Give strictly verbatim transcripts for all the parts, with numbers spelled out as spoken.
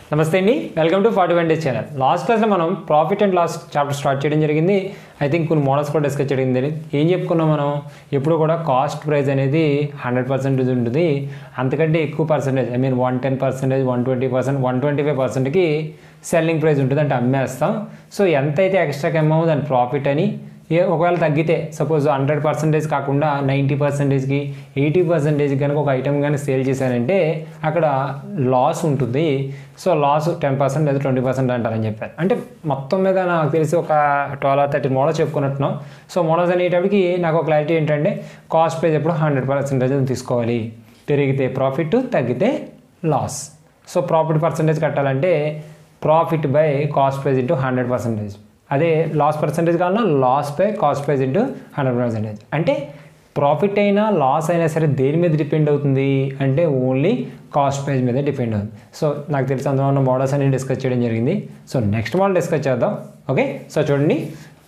నమస్తే అండి, welcome to forty one days channel. Last క్లాస్లో మనం profit and loss chapter start చేయడం జరిగింది. ఐ థింక్ కొన్ని మోడల్స్ కూడా డిస్కస్ చేయడం జరిగింది. ఏం చెప్పుకున్నాం మనం, ఎప్పుడు కూడా కాస్ట్ ప్రైస్ అనేది హండ్రెడ్ పర్సెంటేజ్ ఉంటుంది. అంతకంటే ఎక్కువ percentage, I mean one ten percentage one twenty percent one twenty five పర్సెంట్కి సెల్లింగ్ ప్రైస్ ఉంటుంది, అంటే అమ్మేస్తాం. సో ఎంత అయితే ఎక్స్ట్రాకి అమ్మామో దాని ప్రాఫిట్ అని. ఏ ఒకవేళ తగ్గితే సపోజ్ హండ్రెడ్ పర్సెంటేజ్ కాకుండా నైంటీ పర్సెంటేజ్కి ఎయిటీ పర్సెంటేజ్కి కనుక ఒక ఐటమ్ కానీ సేల్ చేశానంటే అక్కడ లాస్ ఉంటుంది. సో లాస్ టెన్ పర్సెంట్ లేదా ట్వంటీ పర్సెంట్ అంటారని చెప్పారు. అంటే మొత్తం మీద నాకు తెలిసి ఒక ట్వెల్వ్ ఆర్ థర్టీ మోడల్స్ చెప్పుకున్నట్టున్నాం. సో మోడల్స్ అనేటప్పటికి నాకు ఒక క్లారిటీ ఏంటంటే కాస్ట్ ప్రైస్ ఎప్పుడు హండ్రెడ్ పర్సెంటేజ్ తీసుకోవాలి. పెరిగితే ప్రాఫిట్, తగ్గితే లాస్. సో ప్రాఫిట్ పర్సెంటేజ్ కట్టాలంటే profit by cost price into hundred percentage. అదే లాస్ పర్సెంటేజ్ కావాలన్నా loss by cost price into hundred percentage. అంటే ప్రాఫిట్ అయినా లాస్ అయినా సరే దేని మీద డిపెండ్ అవుతుంది అంటే ఓన్లీ కాస్ట్ ప్రైస్ మీద డిపెండ్ అవుతుంది. సో నాకు తెలిసి అందులో ఉన్న మోడల్స్ అన్ని డిస్కస్ చేయడం జరిగింది. సో నెక్స్ట్ మోడల్ డిస్కస్ చేద్దాం. ఓకే, సో చూడండి,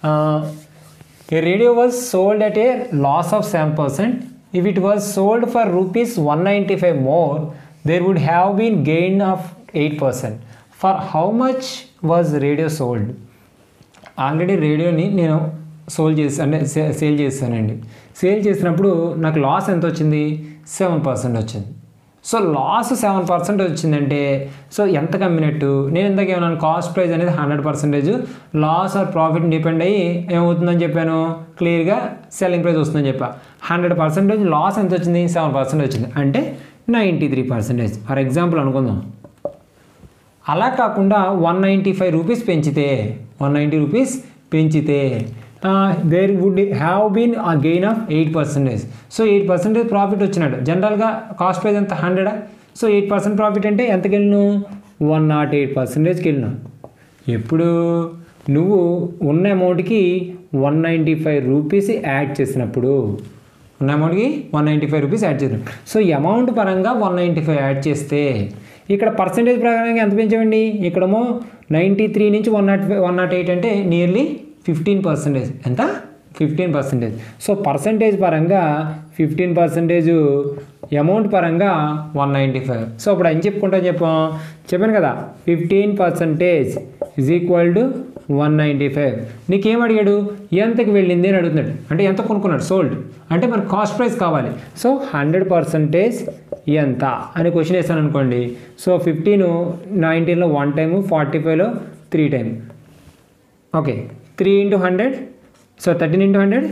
a radio was sold at a loss of seven percent. If it was sold for rupees one ninety five more there would have been gain of eight percent. For how much was radio sold? Already రేడియోని నేను sold చేసి అంటే sale చేస్తానండి. Sale చేసినప్పుడు నాకు loss ఎంత వచ్చింది? Seven percent వచ్చింది. సో లాస్ సెవెన్ పర్సెంట్ వచ్చిందంటే సో ఎంత కమ్మినట్టు? నేను ఇందాక ఏమన్నాను, కాస్ట్ ప్రైస్ అనేది hundred percentage loss or profit depend అయ్యి ఏమవుతుందని చెప్పాను, క్లియర్గా సెల్లింగ్ ప్రైస్ వస్తుందని చెప్పా. హండ్రెడ్ పర్సెంటేజ్ లాస్ ఎంత వచ్చింది? సెవెన్ పర్సెంట్ వచ్చింది, అంటే ninety three percentage for example అనుకుందాం. అలా కాకుండా వన్ నైంటీ ఫైవ్ రూపీస్ పెంచితే వన్ నైంటీ రూపీస్ పెంచితే there would have been a gain of eight percentage. So eight percentage profit వచ్చినట్టు. జనరల్గా కాస్ట్ ప్రైస్ ఎంత? హండ్రెడా. సో ఎయిట్ పర్సెంట్ ప్రాఫిట్ అంటే ఎంతకి వెళ్ళిను? వన్ నాట్ ఎయిట్ పర్సెంటేజ్కి వెళ్ళినావు. ఎప్పుడు నువ్వు ఉన్న అమౌంట్కి one ninety five rupees add చేసినప్పుడు, ఉన్న అమౌంట్కి one ninety five rupees add చేసినప్పుడు సో అమౌంట్ పరంగా వన్ నైంటీ ఫైవ్ యాడ్ చేస్తే ఇక్కడ పర్సెంటేజ్ ప్రకారంగా ఎంత పెంచామండి? ఇక్కడేమో నైంటీ త్రీ నుంచి one nought one not eight అంటే నియర్లీ ఫిఫ్టీన్ పర్సెంటేజ్. ఎంత? Fifteen percentage. సో పర్సెంటేజ్ పరంగా ఫిఫ్టీన్ పర్సెంటేజ్, అమౌంట్ పరంగా వన్ నైంటీ ఫైవ్. సో ఇప్పుడు ఏం చెప్పుకుంటా చెప్పాం చెప్పాను కదా, fifteen percentage is equal to one ninety five. నీకేం అడిగాడు? ఎంతకి వెళ్ళింది అని అడుగుతున్నాడు. అంటే ఎంత కొనుక్కున్నాడు? సోల్డ్. అంటే మనకు కాస్ట్ ప్రైస్ కావాలి. సో హండ్రెడ్ పర్సెంటేజ్ ఎంత అని క్వశ్చన్ వేస్తాను అనుకోండి. సో ఫిఫ్టీన్ నైన్టీన్లో వన్ టైము, ఫార్టీ ఫైవ్లో three time. Okay, three into hundred, so thirteen into hundred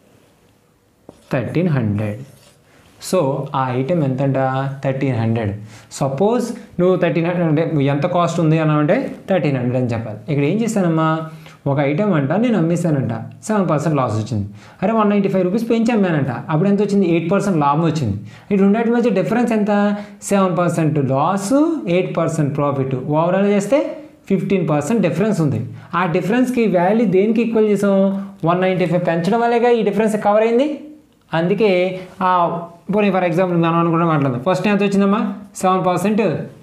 thirteen hundred. So ఆ ఐటెం ఎంతంట? Thirteen hundred. సపోజ్ నువ్వు థర్టీన్ హండ్రెడ్ అంటే ఎంత కాస్ట్ ఉంది అన్నామంటే థర్టీన్ హండ్రెడ్ అని చెప్పాలి. ఇక్కడ ఏం చేశానమ్మా, ఒక ఐటెం అంట నేను అమ్మేశానంట, సెవెన్ పర్సెంట్ లాస్ వచ్చింది. అరే వన్ నైంటీ ఫైవ్ రూపీస్ పెంచి అమ్మానంట, అప్పుడు ఎంత వచ్చింది? ఎయిట్ పర్సెంట్ లాభం వచ్చింది. ఈ రెండింటి మధ్య డిఫరెన్స్ ఎంత? Seven percent loss, eight percent profit. Overall చేస్తే ఫిఫ్టీన్ పర్సెంట్ డిఫరెన్స్ ఉంది. ఆ డిఫరెన్స్కి వాల్యూ దేనికి ఈక్వల్ చేసాం? వన్ నైంటీ ఫైవ్ పెంచడం వల్లేగా ఈ డిఫరెన్స్ కవర్ అయింది. అందుకే పోనీ ఫర్ ఎగ్జాంపుల్ మనం అనుకుంటే మాట్లాడదాం. ఫస్ట్ ఎంత వచ్చిందమ్మా? సెవెన్ పర్సెంట్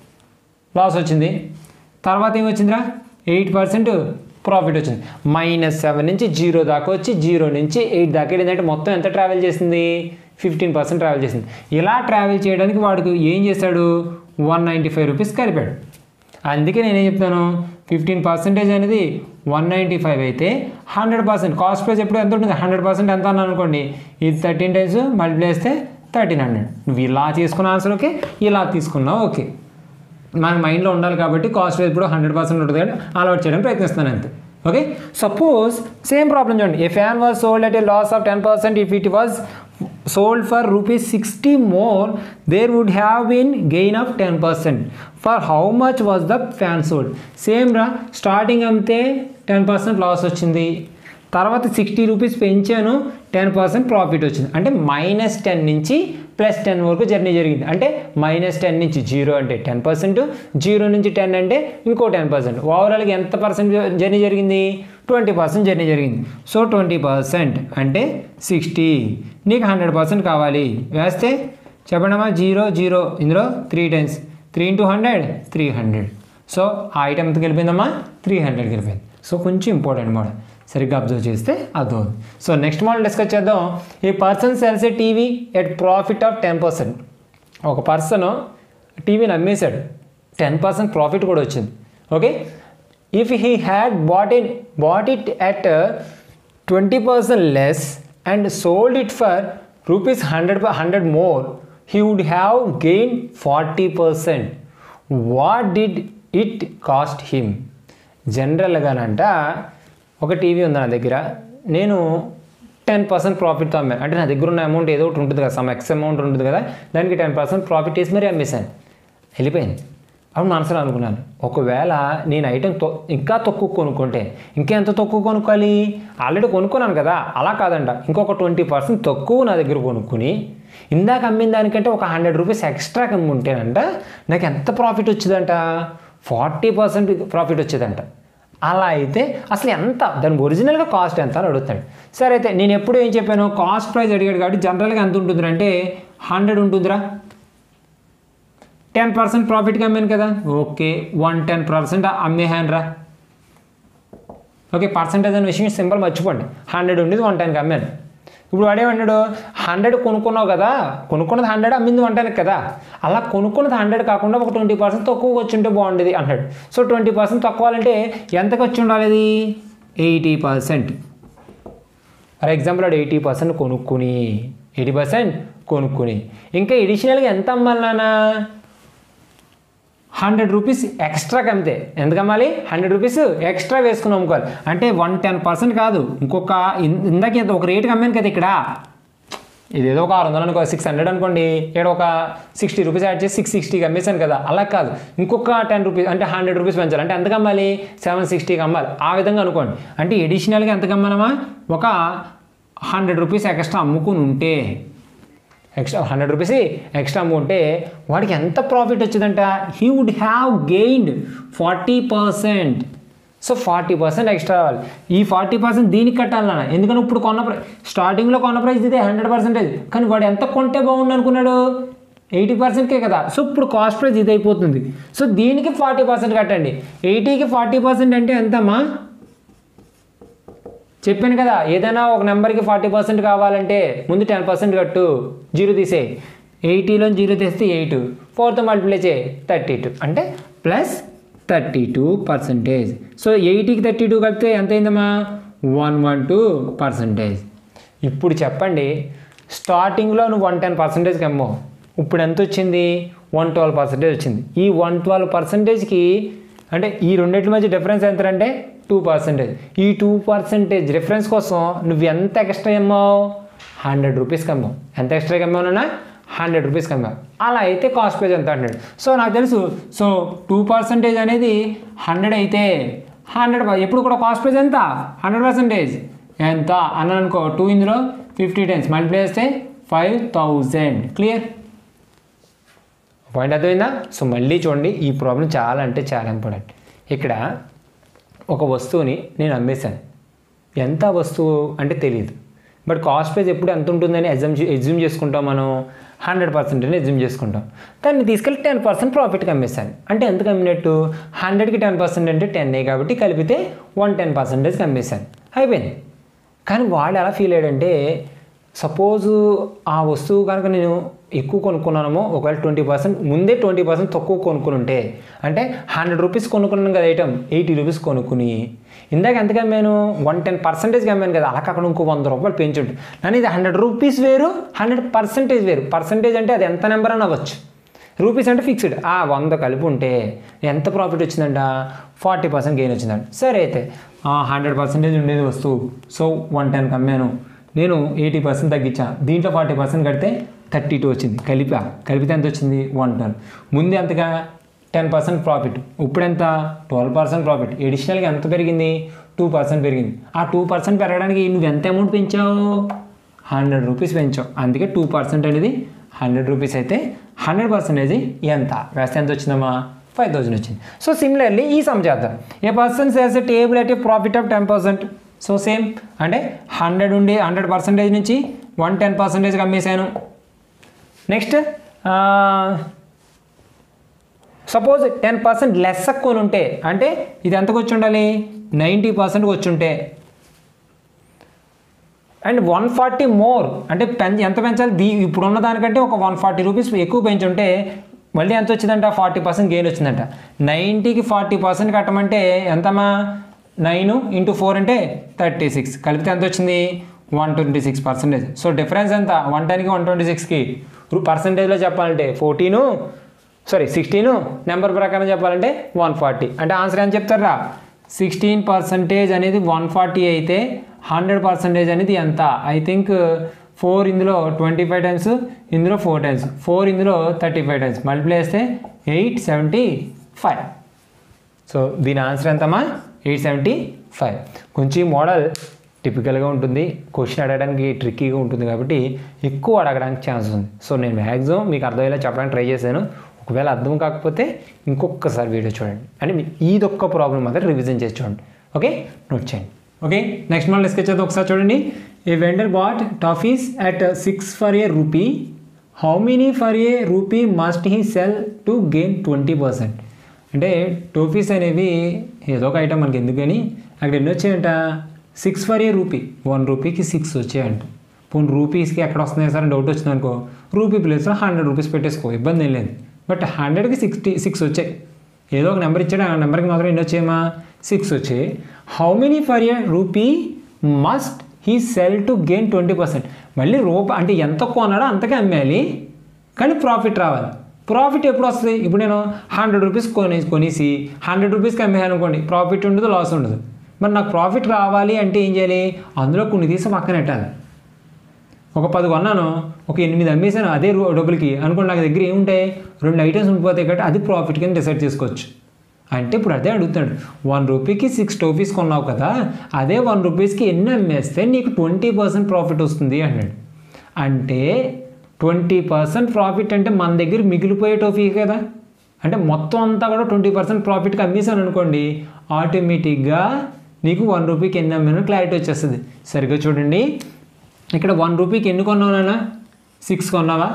లాస్ వచ్చింది. తర్వాత ఏమొచ్చిందిరా? ఎయిట్ పర్సెంట్ ప్రాఫిట్ వచ్చింది. మైనస్ సెవెన్ నుంచి జీరో దాకా వచ్చి జీరో నుంచి ఎయిట్ దాకా ఏంటంటే మొత్తం ఎంత ట్రావెల్ చేసింది? ఫిఫ్టీన్ పర్సెంట్ ట్రావెల్ చేసింది. ఇలా ట్రావెల్ చేయడానికి వాడికి ఏం చేశాడు? వన్ నైంటీ ఫైవ్ రూపీస్ కలిపాడు. అందుకే నేనేం చెప్తాను, ఫిఫ్టీన్ పర్సెంటేజ్ అనేది వన్ నైంటీ ఫైవ్ అయితే హండ్రెడ్ పర్సెంట్ కాస్ట్ ప్రైస్ ఎప్పుడు ఎంత ఉంటుంది? హండ్రెడ్ పర్సెంట్ ఎంత అన్నాను అనుకోండి, ఇది థర్టీన్ టైమ్స్ మల్టిప్లై చేస్తే థర్టీన్ హండ్రెడ్. నువ్వు ఇలా తీసుకున్న ఆన్సర్ ఓకే, ఇలా తీసుకున్నావు ఓకే. మన మైండ్లో ఉండాలి కాబట్టి కాస్ట్ ప్రైస్ ఇప్పుడు హండ్రెడ్ పర్సెంట్ ఉంటుంది కానీ అలవాటు చేయడానికి ప్రయత్నిస్తాను అంతే. ఓకే, సపోజ్ సేమ్ ప్రాబ్లం చూడండి. A fan was sold at a loss of ten percent. If it was sold for rupees sixty more there would have been gain of ten percent. For how much was the fan sold? Same రా, starting అమ్మితే ten percent loss వచ్చింది, తర్వాత sixty rupees పెంచాను, ten percent profit వచ్చింది. అంటే minus ten నుంచి plus ten వరకు journey జరిగింది. అంటే మైనస్ టెన్ నుంచి జీరో అంటే టెన్ పర్సెంట్, జీరో నుంచి టెన్ అంటే ఇంకో టెన్ పర్సెంట్. ఓవరాల్గా ఎంత పర్సెంట్ జర్నీ జరిగింది? ట్వంటీ పర్సెంట్ జర్నీ జరిగింది. సో ట్వంటీ పర్సెంట్ అంటే సిక్స్టీ. నీకు హండ్రెడ్ పర్సెంట్ కావాలి వేస్తే చెప్పండమ్మా, జీరో జీరో ఇందులో three times, three into hundred three hundred. So ఆ ఐటమ్ ఎంతకి వెళ్ళిపోయిందమ్మా? త్రీ హండ్రెడ్కి వెళ్ళిపోయింది. సో కొంచెం ఇంపార్టెంట్ మోడల్, సరిగ్గా అబ్జర్వ్ చేస్తే అర్థం. సో నెక్స్ట్ మోడల్ డిస్కస్ చేద్దాం. ఈ person sells a TV at profit of ten percent. ఒక పర్సన్ టీవీని అమ్మేశాడు టెన్ పర్సెంట్ ప్రాఫిట్ కూడా వచ్చింది. Okay, if he had bought in bought it at twenty percent less and sold it for rupees hundred hundred more he would have gain forty percent. What did it cost him? జనరల్గానంట ఒక TV ఉంది నా దగ్గర, నేను ten percent ప్రాఫిట్తో అమ్మాను. అంటే నా దగ్గర ఉన్న అమౌంట్ ఏదో ఒకటి ఉంటుంది కదా, సమ్ ఎక్స్ అమౌంట్ ఉంటుంది కదా, దానికి టెన్ పర్సెంట్ ప్రాఫిట్ వేసి మరీ అమ్మేశాను. వెళ్ళిపోయింది. అప్పుడు మనసులో అనుకున్నాను, ఒకవేళ నేను ఐటెం తొ ఇంకా తక్కువ కొనుక్కుంటే ఇంకా ఎంత తక్కువ కొనుక్కోవాలి? ఆల్రెడీ కొనుక్కున్నాను కదా, అలా కాదంట, ఇంకొక ట్వంటీ పర్సెంట్ తక్కువ నా దగ్గర కొనుక్కుని ఇందాక అమ్మిన దానికంటే ఒక హండ్రెడ్ రూపీస్ ఎక్స్ట్రా అమ్ముంటేనంట నాకు ఎంత ప్రాఫిట్ వచ్చిందంట? ఫార్టీ పర్సెంట్ ప్రాఫిట్ వచ్చేదంట. అలా అయితే అసలు ఎంత, దాని ఒరిజినల్గా కాస్ట్ ఎంత అని అడుగుతాడు. సరే అయితే నేను ఎప్పుడు ఏం చెప్పాను, కాస్ట్ ప్రైస్ అడిగాడు కాబట్టి జనరల్గా ఎంత ఉంటుందిరా అంటే హండ్రెడ్ ఉంటుందిరా, టెన్ పర్సెంట్ ప్రాఫిట్గా అమ్మాను కదా, ఓకే వన్ టెన్ పర్సెంట్ అమ్మేహాను రా. ఓకే, పర్సెంటేజ్ అనే విషయం సింపుల్ మర్చిపోండి, హండ్రెడ్ ఉండేది వన్ టెన్కి అమ్మాను. ఇప్పుడు వాడేమన్నాడు, హండ్రెడ్ కొనుక్కున్నావు కదా, కొనుక్కున్నది హండ్రెడ్ అమ్మింది వన్ టెన్కి కదా, అలా కొనుక్కున్నది హండ్రెడ్ కాకుండా ఒక ట్వంటీ పర్సెంట్ తక్కువ వచ్చి ఉంటే బాగుండేది అన్నాడు. సో ట్వంటీ పర్సెంట్ తక్కువ అంటే ఎంతకు వచ్చి ఉండాలి? Eighty percent. ఫర్ ఎగ్జాంపుల్ వాడు ఎయిటీ పర్సెంట్ కొనుక్కుని ఎయిటీ పర్సెంట్ కొనుక్కుని ఇంకా ఎడిషనల్గా ఎంత అమ్మాలన్నా హండ్రెడ్ రూపీస్ ఎక్స్ట్రాకి అమ్మితే ఎందుకు అమ్మాలి? హండ్రెడ్ రూపీస్ ఎక్స్ట్రా వేసుకుని అమ్ముకోవాలి. అంటే వన్ టెన్ పర్సెంట్ కాదు, ఇంకొక ఇందాక ఒక రేటుకి అమ్మాను కదా, ఇక్కడ ఇదేదో ఒక ఆరు వందలు అనుకో, సిక్స్ హండ్రెడ్ అనుకోండి, ఇక్కడ ఒక సిక్స్టీ రూపీస్ యాడ్ చేసి సిక్స్ సిక్స్టీకి అమ్మేశాను కదా, అలా కాదు, ఇంకొక టెన్ రూపీస్ అంటే హండ్రెడ్ రూపీస్ పెంచాలి. అంటే ఎంతకు అమ్మాలి? సెవెన్ సిక్స్టీకి అమ్మాలి. ఆ విధంగా అనుకోండి. అంటే ఎడిషనల్గా ఎంతకు అమ్మాలమ్మా? ఒక హండ్రెడ్ రూపీస్ ఎక్స్ట్రా అమ్ముకుని ఉంటే, ఎక్స్ట్రా హండ్రెడ్ రూపీస్ ఎక్స్ట్రా అమ్ముకుంటే వాడికి ఎంత ప్రాఫిట్ వచ్చిందంట? He would have gained forty percent. So forty percent extra రావాలి. ఈ ఫార్టీ పర్సెంట్ దీనికి కట్టాలన్నా, ఎందుకంటే ఇప్పుడు కొన్న ప్రైస్ స్టార్టింగ్లో కొన్న ప్రైస్ ఇదే హండ్రెడ్ పర్సెంటేజ్, కానీ వాడు ఎంత కొంటే బాగుండు అనుకున్నాడు? ఎయిటీ పర్సెంట్కే కదా. సో ఇప్పుడు కాస్ట్ ప్రైస్ ఇది అయిపోతుంది. సో దీనికి ఫార్టీ పర్సెంట్ కట్టండి. ఎయిటీకి ఫార్టీ పర్సెంట్ అంటే ఎంతమ్మా? చెప్పాను కదా, ఏదైనా ఒక నెంబర్కి ఫార్టీ పర్సెంట్ కావాలంటే ముందు టెన్ పర్సెంట్ కట్టు, జీరో తీసే, ఎయిటీలో జీరో తీస్తే ఎయిట్, ఫోర్తో మల్టిప్లై చేయి థర్టీ టూ, అంటే plus thirty two percentage. So ఎయిటీకి థర్టీ టూ కలిపితే ఎంత అయిందమ్మా? One one two percentage. ఇప్పుడు చెప్పండి, స్టార్టింగ్లో నువ్వు వన్ టెన్ పర్సెంటేజ్కి అమ్మో, ఇప్పుడు ఎంత వచ్చింది? వన్ ట్వెల్వ్ పర్సెంటేజ్ వచ్చింది. ఈ వన్ ట్వెల్వ్ పర్సెంటేజ్కి అంటే ఈ రెండింటి మధ్య డిఫరెన్స్ ఎంత అంటే టూ పర్సెంటేజ్. ఈ టూ పర్సెంటేజ్ డిఫరెన్స్ కోసం నువ్వు ఎంత ఎక్స్ట్రా అమ్మావు? హండ్రెడ్ రూపీస్కి అమ్మావు. ఎంత ఎక్స్ట్రాకి అమ్మావునా? హండ్రెడ్ రూపీస్కి అమ్మావు. అలా అయితే కాస్ట్ ప్రైస్ ఎంత అంటాడు. సో నాకు తెలుసు, సో టూ పర్సెంటేజ్ అనేది హండ్రెడ్ అయితే హండ్రెడ్ ఎప్పుడు కూడా కాస్ట్ ప్రైస్ ఎంత? హండ్రెడ్ పర్సెంటేజ్ ఎంత అన్నాను అనుకో, టూ ఇందులో ఫిఫ్టీ టెన్స్ మల్టిప్లై చేస్తే ఫైవ్ థౌజండ్. క్లియర్? పాయింట్ అర్థమైందా? సో మళ్ళీ చూడండి, ఈ ప్రాబ్లం చాలా అంటే చాలా ఇంపార్టెంట్. ఇక్కడ ఒక వస్తువుని నేను అమ్మేశాను, ఎంత వస్తువు అంటే తెలియదు, బట్ కాస్ట్ ప్రైస్ ఎప్పుడు ఎంత ఉంటుందని ఎగ్జామ్ ఎగ్జ్యూమ్ చేసుకుంటాం మనం? హండ్రెడ్ పర్సెంట్ అని ఎగ్జ్యూమ్ చేసుకుంటాం. దాన్ని తీసుకెళ్ళి టెన్ పర్సెంట్ ప్రాఫిట్కి అమ్మేశాను. అంటే ఎంతకు అమ్మినట్టు? హండ్రెడ్కి టెన్ పర్సెంట్ అంటే టెన్ ఏ కాబట్టి కలిపితే వన్ టెన్ పర్సెంటేజ్కి అమ్మేశాను, అయిపోయింది. కానీ వాడు ఎలా ఫీల్ అయ్యాడంటే, సపోజు ఆ వస్తువు కనుక నేను ఎక్కువ కొనుక్కున్నానేమో, ఒకవేళ ట్వంటీ పర్సెంట్ ముందే ట్వంటీ పర్సెంట్ తక్కువ కొనుక్కుని ఉంటే, అంటే హండ్రెడ్ రూపీస్ కొనుక్కున్నాను కదా ఐటమ్, ఎయిటీ రూపీస్ కొనుక్కుని ఇందాక ఎంతకు అమ్మాను? వన్ టెన్ పర్సెంటేజ్కి అమ్మాను కదా, అలా కాకుండా ఇంకో వంద రూపాయలు పెంచుంటు. కానీ ఇది హండ్రెడ్ రూపీస్ వేరు, హండ్రెడ్ పర్సెంటేజ్ వేరు. పర్సెంటేజ్ అంటే అది ఎంత నెంబర్ అని అవ్వచ్చు, రూపీస్ అంటే ఫిక్స్డ్. ఆ వంద కలిపి ఉంటే ఎంత ప్రాఫిట్ వచ్చిందంట? ఫార్టీ పర్సెంట్ గెయిన్ వచ్చిందంట. సరే అయితే హండ్రెడ్ పర్సెంటేజ్ ఉండేది వస్తువు, సో వన్ టెన్కి అమ్మాను, నేను ఎయిటీ పర్సెంట్ తగ్గించా, దీంట్లో ఫార్టీ పర్సెంట్ కడితే థర్టీ టూ వచ్చింది. కలిపా, కలిపితే ఎంత వచ్చింది? One ten. ముందు ఎంతగా? టెన్ పర్సెంట్ ప్రాఫిట్, ఇప్పుడు ఎంత? Twelve percent profit. ఎడిషనల్గా ఎంత పెరిగింది? టూ పర్సెంట్ పెరిగింది. ఆ టూ పర్సెంట్ పెరగడానికి నువ్వు ఎంత అమౌంట్ పెంచావు? హండ్రెడ్ రూపీస్ పెంచావు. అందుకే టూ పర్సెంట్ అనేది హండ్రెడ్ రూపీస్ అయితే హండ్రెడ్ పర్సెంటేజ్ ఎంత వేస్తే ఎంత వచ్చిందమ్మా? ఫైవ్ థౌసండ్ వచ్చింది. సో సిమిలర్లీ ఈ సమ్ చేద్దాం. A person sells a table at a profit of ten percent. So same, అంటే హండ్రెడ్ ఉండి హండ్రెడ్ పర్సెంటేజ్ నుంచి వన్ టెన్ పర్సెంటేజ్కి అమ్మేశాను. Next suppose ten percent less కొని ఉంటే, అంటే ఇది ఎంతకు వచ్చి ఉండాలి? నైంటీ పర్సెంట్కి వచ్చి ఉంటే, అండ్ వన్ ఫార్టీ మోర్ అంటే పెంచ ఎంత పెంచాలి? దీ ఇప్పుడున్న దానికంటే ఒక వన్ ఫార్టీ రూపీస్ ఎక్కువ పెంచుంటే మళ్ళీ ఎంత వచ్చిందంట ఫార్టీ పర్సెంట్ గెయిన్ వచ్చిందంట. నైంటీకి ఫార్టీ పర్సెంట్ కట్టమంటే ఎంతమ్మా నైన్ ఇంటూ ఫోర్ అంటే థర్టీ సిక్స్ కలిపితే ఎంత వచ్చింది one twenty six percentage. So difference ఎంత వన్ టెన్కి వన్ ట్వంటీ సిక్స్కి పర్సెంటేజ్లో చెప్పాలంటే ఫోర్టీను సారీ సిక్స్టీను నెంబర్ ప్రకారం చెప్పాలంటే వన్ ఫార్టీ. అంటే ఆన్సర్ ఏం చెప్తారా సిక్స్టీన్ పర్సెంటేజ్ అనేది వన్ ఫార్టీ అయితే హండ్రెడ్ పర్సెంటేజ్ అనేది ఎంత? ఐ థింక్ ఫోర్ ఇందులో ట్వంటీ ఫైవ్ టైమ్స్, ఇందులో ఫోర్ టైమ్స్, ఫోర్ ఇందులో థర్టీ ఫైవ్ టైమ్స్ మల్టిప్లై చేస్తే ఎయిట్ సెవెంటీ ఫైవ్. సో దీని ఆన్సర్ ఎంతమ్మా ఎయిట్ సెవెంటీ ఫైవ్. కొంచెం మోడల్ టిపికల్గా ఉంటుంది, క్వశ్చన్ అడగడానికి ట్రిక్కీగా ఉంటుంది కాబట్టి ఎక్కువ అడగడానికి ఛాన్స్ ఉంది. సో నేను మ్యాక్సిమం మీకు అర్థమయ్యేలా చెప్పడానికి ట్రై చేశాను. ఒకవేళ అర్థం కాకపోతే ఇంకొకసారి వీడియో చూడండి, అంటే ఇదొక్క ప్రాబ్లం మాత్రం రివిజన్ చేసి చూడండి. ఓకే నోట్ చేయండి. ఓకే నెక్స్ట్ మళ్ళీ డిస్కస్ చేద్దాం. ఒకసారి చూడండి. A vendor bought toffees at six for a rupee, how many for a rupee must he sell to gain twenty percent. అంటే టోఫీస్ అనేవి ఏదో ఒక ఐటమ్ మనకి ఎందుకని అక్కడ ఎన్ని వచ్చాయంట six for a rupee, one రూపీకి సిక్స్ వచ్చాయంట. పోనీ రూపీస్కి ఎక్కడ వస్తున్నాయి సార్ డౌట్ వచ్చింది అనుకో, రూపీ ప్లేస్లో హండ్రెడ్ రూపీస్ పెట్టేసుకో, ఇబ్బంది ఏం లేదు. బట్ హండ్రెడ్కి సిక్స్టీ సిక్స్ వచ్చాయి, ఏదో ఒక నెంబర్ ఇచ్చాడు, ఆ నెంబర్కి మాత్రం ఎన్ని వచ్చాయమ్మా సిక్స్ వచ్చాయి. How many for a rupee must he sell to gain twenty percent. మళ్ళీ రూప అంటే ఎంత కొన్నాడో అంతకే అమ్మేయాలి, కానీ ప్రాఫిట్ రావాలి. ప్రాఫిట్ ఎప్పుడు వస్తుంది? ఇప్పుడు నేను హండ్రెడ్ రూపీస్ కొని కొనేసి హండ్రెడ్ రూపీస్కి అమ్మేయాలి అనుకోండి, ప్రాఫిట్ ఉండదు, లాస్ ఉండదు. మరి నాకు ప్రాఫిట్ రావాలి అంటే ఏం చేయాలి? అందులో కొన్ని తీసి పక్కన పెట్టాలి. ఒక పది కొన్నాను, ఒక ఎనిమిది అమ్మేసాను అదే డబ్బులకి అనుకోండి, నాకు దగ్గర ఏముంటాయి రెండు ఐటమ్స్ ఉండిపోతాయి కాబట్టి అది ప్రాఫిట్ కింద డిసైడ్ చేసుకోవచ్చు. అంటే ఇప్పుడు అదే అడుగుతాడు, వన్ రూపీకి సిక్స్ టోఫీస్ కొన్నావు కదా, అదే వన్ రూపీస్కి ఎన్ని అమ్మేస్తే నీకు ట్వంటీ పర్సెంట్ ప్రాఫిట్ వస్తుంది అన్నాడు. అంటే ట్వంటీ పర్సెంట్ ప్రాఫిట్ అంటే మన దగ్గర మిగిలిపోయే టోఫీ కదా, అంటే మొత్తం అంతా కూడా ట్వంటీ పర్సెంట్ ప్రాఫిట్కి అమ్మేసాను అనుకోండి, ఆటోమేటిక్గా నీకు వన్ రూపీకి ఎన్ని అమ్మానో క్లారిటీ వచ్చేస్తుంది. సరిగ్గా చూడండి, ఇక్కడ వన్ రూపీకి ఎన్ని కొన్నావునా సిక్స్ కొన్నావా,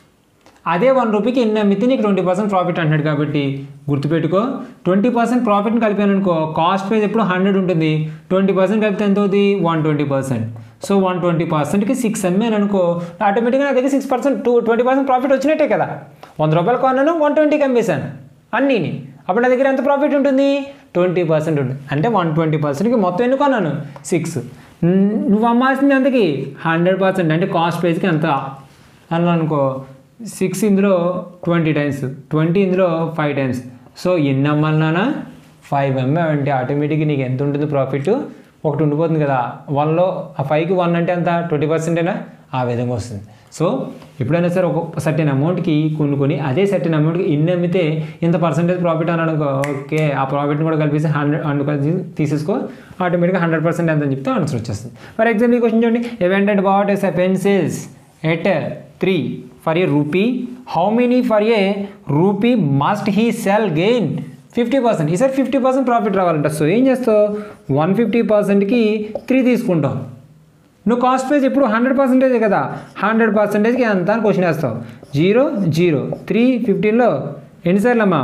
అదే వన్ రూపీకి ఎన్ని అమ్మితే నీకు ట్వంటీ పర్సెంట్ ప్రాఫిట్ అంటున్నాడు. కాబట్టి గుర్తుపెట్టుకో, ట్వంటీ పర్సెంట్ ప్రాఫిట్ని కలిపాను అనుకో, కాస్ట్ ప్రైస్ ఎప్పుడు హండ్రెడ్ ఉంటుంది, ట్వంటీ పర్సెంట్ కలిపితే ఎంత అవుతుంది one twenty percent. So one twenty పర్సెంట్కి సిక్స్ అమ్మాను అనుకో, ఆటోమేటిక్గా నా దగ్గర six percent two twenty percent profit వచ్చినట్టే కదా. వంద రూపాయలు కొన్నాను, వన్ ట్వంటీకి అమ్మేశాను అన్నీని, అప్పుడు నా దగ్గర ఎంత ప్రాఫిట్ ఉంటుంది ట్వంటీ పర్సెంట్ ఉంటుంది. అంటే వన్ ట్వంటీ పర్సెంట్కి మొత్తం ఎన్ని కొన్నాను సిక్స్, నువ్వు అమ్మాల్సింది ఎంతకి హండ్రెడ్ పర్సెంట్, అంటే కాస్ట్ ప్రైస్కి ఎంత అలా అనుకో, సిక్స్ ఇందులో ట్వంటీ టైమ్స్, ట్వంటీ ఇందులో ఫైవ్ టైమ్స్. సో ఎన్ని అమ్మాలన్నా ఫైవ్ అమ్మావంటే ఆటోమేటిక్గా నీకు ఎంత ఉంటుంది ప్రాఫిట్ ఒకటి ఉండిపోతుంది కదా. వన్లో ఆ ఫైవ్కి వన్ అంటే ఎంత ట్వంటీ పర్సెంటేనా, ఆ విధంగా వస్తుంది. సో ఎప్పుడైనా సరే ఒక సర్టెన్ అమౌంట్కి కొనుక్కొని అదే సర్టెన్ అమౌంట్కి ఇన్ని అమ్మితే ఇంత పర్సెంటేజ్ ప్రాఫిట్ అన్నాడు అనుకో, ఓకే ఆ ప్రాఫిట్ని కూడా కలిపేసి హండ్రెడ్ అందుకని తీసేసుకో, ఆటోమేటిక్గా హండ్రెడ్ పర్సెంట్ ఎంత అని చెప్తే ఆన్సర్ వచ్చేస్తుంది. ఫర్ ఎగ్జాంపుల్ ఈ క్వశ్చన్ చూడండి, a vendor bought S pencils at three for a rupee, how many for a rupee must he sell gain fifty percent. ఈసారి ఫిఫ్టీ పర్సెంట్ ప్రాఫిట్ రావాలంట. సో ఏం చేస్తావు, వన్ ఫిఫ్టీ పర్సెంట్కి three తీసుకుంటావు. నువ్వు cost price ఇప్పుడు hundred పర్సెంటేజే కదా, హండ్రెడ్ పర్సెంటేజ్కి ఎంత అని క్వశ్చన్ వేస్తావు, జీరో జీరో త్రీ ఫిఫ్టీన్లో ఎన్నిసార్లు అమ్మా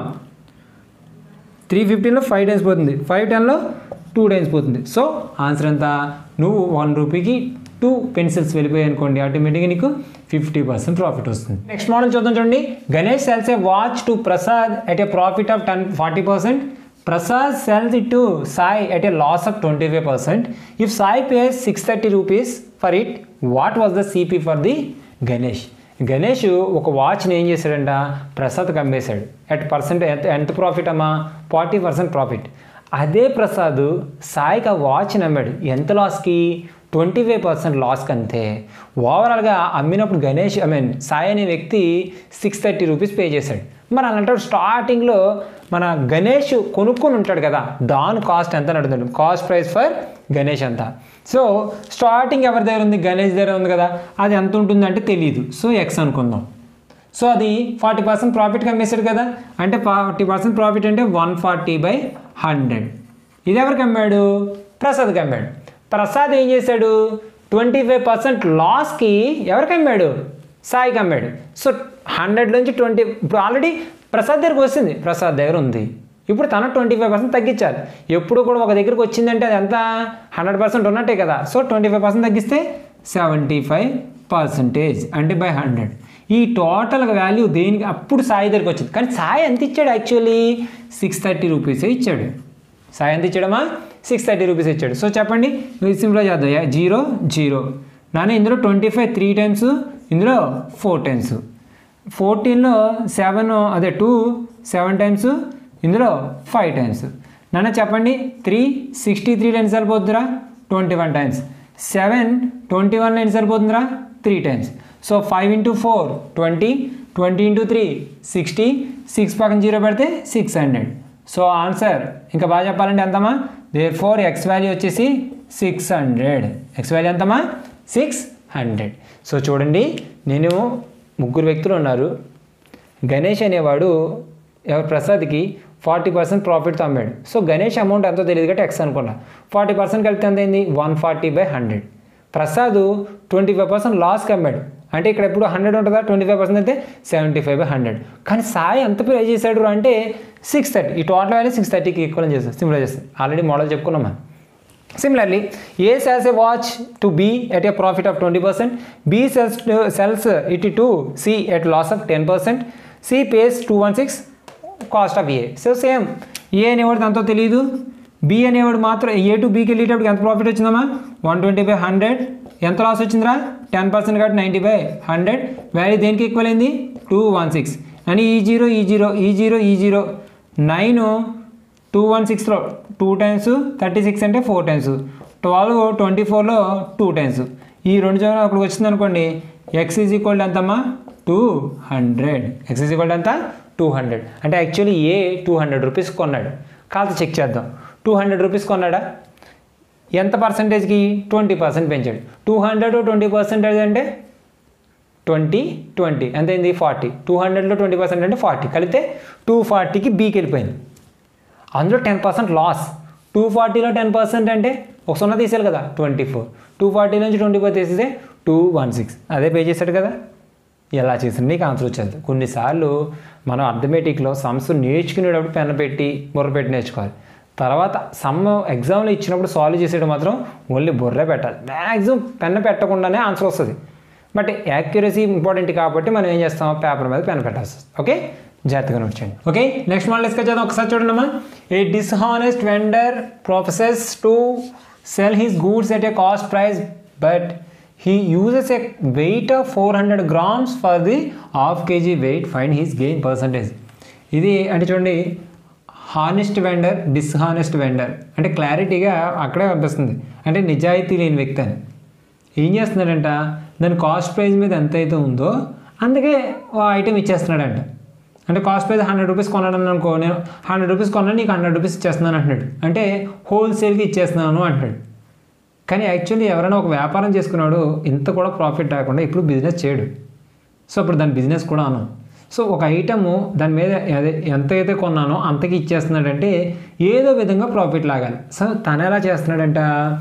త్రీ ఫిఫ్టీన్లో ఫైవ్ టైమ్స్ పోతుంది, ఫైవ్ టెన్లో టూ టైమ్స్ పోతుంది. సో ఆన్సర్ ఎంత, నువ్వు వన్ రూపీకి టూ పెన్సిల్స్ వెళ్ళిపోయాయి అనుకోండి, ఆటోమేటిక్గా నీకు ఫిఫ్టీ పర్సెంట్ ప్రాఫిట్ వస్తుంది. నెక్స్ట్ మోడల్ చూద్దాం చూడండి. Ganesh sells a watch to Prasad at a profit of ten forty percent. Prasad sells it to Sai at a loss of twenty-five percent. If Sai pays six hundred thirty rupees for it, what was the C P for the Ganesh? Ganesh ఒక వాచ్ని ఏం చేశాడంట, ప్రసాద్కి అమ్మేశాడు. At percent ఎంత ఎంత profit అమ్మా forty percent profit. అదే ప్రసాద్ సాయికి ఆ వాచ్ని అమ్మాడు, ఎంత లాస్కి ట్వంటీ ఫైవ్ పర్సెంట్ లాస్కి. అంతే ఓవరాల్గా అమ్మినప్పుడు గణేష్ ఐ మీన్ సాయి అనే వ్యక్తి సిక్స్ థర్టీ రూపీస్ పే చేశాడు. మరి అలాంటి స్టార్టింగ్లో మన గణేష్ కొనుక్కొని ఉంటాడు కదా, దాని కాస్ట్ ఎంత నడుతుంది, కాస్ట్ ప్రైస్ ఫర్ గణేష్ అంతా. సో స్టార్టింగ్ ఎవరి దగ్గర ఉంది, గణేష్ దగ్గర ఉంది కదా, అది ఎంత ఉంటుంది అంటే తెలియదు. సో ఎక్స్ అనుకుందాం. సో అది ఫార్టీ పర్సెంట్ ప్రాఫిట్కి అమ్మేశాడు కదా, అంటే ఫార్టీ పర్సెంట్ ప్రాఫిట్ అంటే వన్ ఫార్టీ బై హండ్రెడ్. ఇది ఎవరికి అమ్మాడు, ప్రసాద్కి అమ్మాడు. ప్రసాద్ ఏం చేశాడు, ట్వంటీ ఫైవ్ పర్సెంట్ లాస్కి ఎవరికి అమ్మాడు, సాయికి అమ్మాడు. సో హండ్రెడ్ నుంచి ట్వంటీ ఇప్పుడు ఆల్రెడీ ప్రసాద్ దగ్గరకు వస్తుంది, ప్రసాద్ దగ్గర ఉంది, ఇప్పుడు తన ట్వంటీ ఫైవ్ పర్సెంట్ తగ్గించాలి. ఎప్పుడు కూడా ఒక దగ్గరికి వచ్చిందంటే అది ఎంత హండ్రెడ్ పర్సెంట్ ఉన్నట్టే కదా. సో ట్వంటీ ఫైవ్ పర్సెంట్ తగ్గిస్తే సెవెంటీ ఫైవ్ పర్సెంటేజ్ అంటే బై హండ్రెడ్. ఈ టోటల్ వాల్యూ దేనికి అప్పుడు సాయి దగ్గరికి వచ్చింది. కానీ సాయి ఎంత ఇచ్చాడు యాక్చువల్లీ సిక్స్ థర్టీ రూపీసే ఇచ్చాడు. సాయి ఎంత ఇచ్చాడమ్మా సిక్స్ థర్టీ రూపీస్ ఇచ్చాడు. సో చెప్పండి మీరు సింపుల్గా చేద్దాం. జీరో జీరో నాన్న ఇందులో ట్వంటీ ఫైవ్ త్రీ టైమ్స్, ఇందులో ఫోర్ టైమ్స్, ఫోర్టీన్లో సెవెన్ అదే టూ సెవెన్ టైమ్స్, ఇందులో ఫైవ్ టైమ్స్. నాన్న చెప్పండి త్రీ సిక్స్టీ త్రీ ఎన్ని సరిపోతుందిరా twenty one times, seven twenty వన్లో ఎన్ని సరిపోతుందిరా three times. So five into four twenty, twenty into three sixty, six పక్కన జీరో పెడితే సిక్స్ హండ్రెడ్. సో ఆన్సర్ ఇంకా బాగా చెప్పాలంటే ఎంతమ్మా దేర్ ఫోర్ ఎక్స్ వాల్యూ వచ్చేసి సిక్స్ హండ్రెడ్. ఎక్స్ వాల్యూ ఎంతమ్మా సిక్స్ హండ్రెడ్. సో చూడండి నేను ముగ్గురు వ్యక్తులు ఉన్నారు. గణేష్ అనేవాడు ఎవరు ప్రసాద్కి ఫార్టీ పర్సెంట్ ప్రాఫిట్తో అమ్మాడు. సో గణేష్ అమౌంట్ ఎంతో తెలియదు కాబట్టి ఎక్స్ అనుకున్నా. ఫార్టీ పర్సెంట్ కలిపితే ఎంత అయింది one forty by hundred. Prasad twenty five percent లాస్కి అమ్మాడు. అంటే ఇక్కడ ఎప్పుడు హండ్రెడ్ ఉంటుందా ట్వంటీ ఫైవ్ పర్సెంట్ అయితే సెవెంటీ ఫైవ్ బై హండ్రెడ్. కానీ సాయి ఎంత పే చేశాడు అంటే సిక్స్ థర్టీ. ఈ టోటల్ వాల్యూ సిక్స్ థర్టీకి ఈక్వల్ చేస్తాం. సింపుల్గా చేస్తాం. ఆల్రెడీ మోడల్ చెప్పుకున్నాం మనం. Similarly, A sells a watch to B at a profit of twenty percent. B sells to, sells it to C at loss of ten percent. C pays two hundred sixteen cost of A. So same. A అనేవాడు దాంతో తెలియదు. B అనేవాడు మాత్రం A to Bకి వెళ్ళేటప్పుడు ఎంత profit వచ్చిందమ్మా one twenty by hundred. ఎంత loss వచ్చిందిరా టెన్ పర్సెంట్ కాబట్టి నైంటీ బై హండ్రెడ్. వాల్యూ దేనికి ఈక్వల్ అయింది టూ వన్ సిక్స్. అని ఈ జీరో ఈ జీరో ఈ జీరో ఈ జీరో నైన్ టూ వన్ సిక్స్లో టూ టైమ్స్, థర్టీ సిక్స్ అంటే ఫోర్ టైమ్స్, ట్వెల్వ్ ట్వంటీ ఫోర్లో టూ టైమ్స్. ఈ రెండు జగన్ అక్కడికి వచ్చింది అనుకోండి ఎక్స్ ఈజ్ ఈక్వల్ టు ఎంతమ్మా two hundred. X is equal to ఎంత టూ హండ్రెడ్. అంటే actually a two hundred rupees కొన్నాడు. కాదు చెక్ చేద్దాం. టూ హండ్రెడ్ రూపీస్ కొన్నాడా ఎంత పర్సెంటేజ్కి ట్వంటీ పర్సెంట్ పెంచాడు. టూ హండ్రెడ్ ట్వంటీ పర్సెంటేజ్ అంటే ట్వంటీ ట్వంటీ ఎంత అయింది ఫార్టీ. టూ హండ్రెడ్లో ట్వంటీ పర్సెంట్ అంటే ఫార్టీ కలిపితే టూ ఫార్టీకి బీకి వెళ్ళిపోయింది. అందులో టెన్ పర్సెంట్ లాస్. టూ ఫార్టీలో టెన్ పర్సెంట్ అంటే ఒక సున్నా తీసేయాలి కదా ట్వంటీ ఫోర్. టూ ఫార్టీ నుంచి ట్వంటీ ఫోర్ తీసేస్తే టూ వన్ సిక్స్ అదే పే చేశాడు కదా. ఎలా చేసింది నీకు ఆన్సర్ వచ్చేది. కొన్నిసార్లు మనం అర్థమెటిక్లో సమ్స్ నేర్చుకునేటప్పుడు పెన్ పెట్టి బుర్ర పెట్టి నేర్చుకోవాలి. తర్వాత సమ్ ఎగ్జామ్లో ఇచ్చినప్పుడు సాల్వ్ చేసేటప్పుడు మాత్రం ఓన్లీ బుర్రే పెట్టాలి. మ్యాక్సిమం పెన్ పెట్టకుండానే ఆన్సర్ వస్తుంది. బట్ యాక్యురసీ ఇంపార్టెంట్ కాబట్టి మనం ఏం చేస్తాం పేపర్ మీద పెన్ పెట్టాల్సి వస్తుంది. ఓకే జాగ్రత్తగా నోట్ చేయండి. ఓకే నెక్స్ట్ మళ్ళీ డిస్కస్ చేద్దాం. ఒకసారి చూడండి. A dishonest vendor professes to sell his goods at a cost price but he uses a weight of four hundred grams for the half KG weight find his gain percentage. ఇది అంటే చూడండి honest vendor dishonest vendor అంటే క్లారిటీగా అక్కడే కనిపిస్తుంది. అంటే నిజాయితీ లేని వ్యక్తి అని ఏం చేస్తున్నాడంట దాని కాస్ట్ ప్రైస్ మీద ఎంత అయితే ఉందో అందుకే ఆ ఐటెం ఇచ్చేస్తున్నాడంట. అంటే కాస్ట్ ప్రైస్ హండ్రెడ్ రూపీస్ కొన్నాడని అనుకో, నేను హండ్రెడ్ రూపీస్ కొన్నాను నీకు హండ్రెడ్ రూపీస్ ఇచ్చేస్తున్నాను అంటున్నాడు. అంటే హోల్సేల్కి ఇచ్చేస్తున్నాను అంటున్నాడు. కానీ యాక్చువల్లీ ఎవరైనా ఒక వ్యాపారం చేసుకున్నాడు ఇంత కూడా ప్రాఫిట్ రాకుండా ఇప్పుడు బిజినెస్ చేయడు. సో అప్పుడు దాని బిజినెస్ కూడా అను. సో ఒక ఐటము దాని మీద అదే ఎంత అయితే కొన్నానో అంతకి ఇచ్చేస్తున్నాడంటే ఏదో విధంగా ప్రాఫిట్ లాగాలి. సో తను ఎలా చేస్తున్నాడంట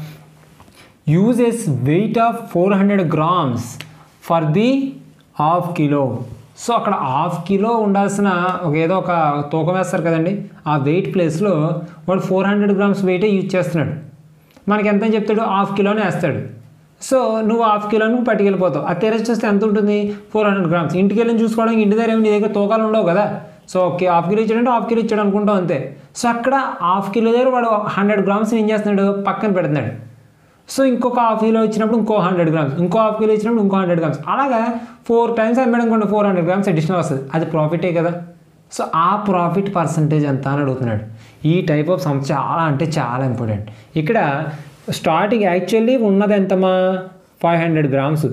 uses weight of four hundred grams for the half kilo. So అక్కడ హాఫ్ కిలో ఉండాల్సిన ఒక ఏదో ఒక తూకం వేస్తారు కదండి, ఆ వెయిట్ ప్లేస్లో వాడు ఫోర్ హండ్రెడ్ గ్రామ్స్ వెయిటే యూజ్ చేస్తున్నాడు. మనకి ఎంత అని చెప్తాడు హాఫ్ కిలోనే వేస్తాడు. సో నువ్వు హాఫ్ కిలోను పట్టుకెళ్ళిపోతావు. ఆ తెరచి చూస్తే ఎంత ఉంటుంది ఫోర్ హండ్రెడ్ గ్రామ్స్. ఇంటికి వెళ్ళి చూసుకోవడానికి ఇంటి దగ్గర ఏమి నీ దగ్గర తూకాలు ఉండవు కదా. సో ఓకే హాఫ్ కిలో ఇచ్చాడంటే హాఫ్ కిలో ఇచ్చాడు అనుకుంటాం అంతే. సో అక్కడ హాఫ్ కిలో దగ్గర వాడు హండ్రెడ్ గ్రామ్స్ ఏం చేస్తున్నాడు పక్కన పెడుతున్నాడు. సో ఇంకొక హాఫ్ కిలో ఇచ్చినప్పుడు ఇంకో హండ్రెడ్ గ్రామ్స్, ఇంకో హాఫ్ కిలో ఇచ్చినప్పుడు ఇంకో హండ్రెడ్ గ్రామ్స్, అలాగా ఫోర్ టైమ్స్ అమ్మడం కొన్ని ఫోర్ హండ్రెడ్ గ్రామ్స్ అడిషనల్ వస్తుంది. అది ప్రాఫిటే కదా. సో ఆ ప్రాఫిట్ పర్సంటేజ్ ఎంత అని అడుగుతున్నాడు. ఈ టైప్ ఆఫ్ సమ్ చాలా అంటే చాలా ఇంపార్టెంట్. ఇక్కడ స్టార్టింగ్ యాక్చువల్లీ ఉన్నది ఎంతమా ఫైవ్ హండ్రెడ్ గ్రామ్స్,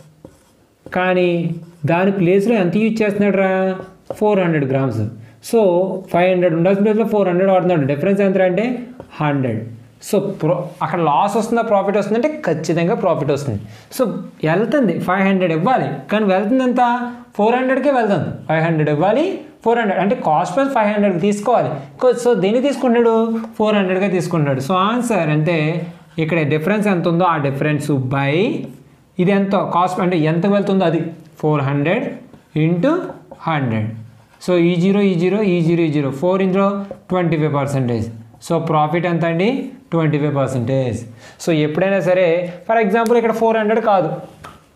కానీ దాని ప్లేస్లో ఎంత యూజ్ చేస్తున్నాడు రా four hundred grams. So five hundred ఉండాల్సిన ప్లేస్లో ఫోర్ హండ్రెడ్ వాడుతున్నాడు. డిఫరెన్స్ ఎంత అంటే హండ్రెడ్. సో ప్రో అక్కడ లాస్ వస్తుందా ప్రాఫిట్ వస్తుందంటే ఖచ్చితంగా ప్రాఫిట్ వస్తుంది. సో వెళ్తుంది ఫైవ్ హండ్రెడ్ ఇవ్వాలి కానీ వెళ్తుంది ఎంత ఫోర్ హండ్రెడ్కే వెళ్తుంది. ఫైవ్ హండ్రెడ్ ఇవ్వాలి ఫోర్ హండ్రెడ్ అంటే కాస్ట్ ప్రైస్ ఫైవ్ హండ్రెడ్కి తీసుకోవాలి. సో దేన్ని తీసుకుంటాడు ఫోర్ హండ్రెడ్గా తీసుకుంటాడు. సో ఆన్సర్ అంటే ఇక్కడ డిఫరెన్స్ ఎంత ఉందో ఆ డిఫరెన్స్ బై ఇది ఎంతో కాస్ట్ అంటే ఎంత వెళ్తుందో అది four hundred into hundred. So ఈ జీరో ఈ జీరో ఈ జీరో ఈ జీరో ఫోర్ ఇందులో twenty five percentage. So profit ఎంత అండి ట్వంటీ ఫైవ్ పర్సెంటేజ్. సో ఎప్పుడైనా సరే ఫర్ ఎగ్జాంపుల్ ఇక్కడ ఫోర్ హండ్రెడ్ కాదు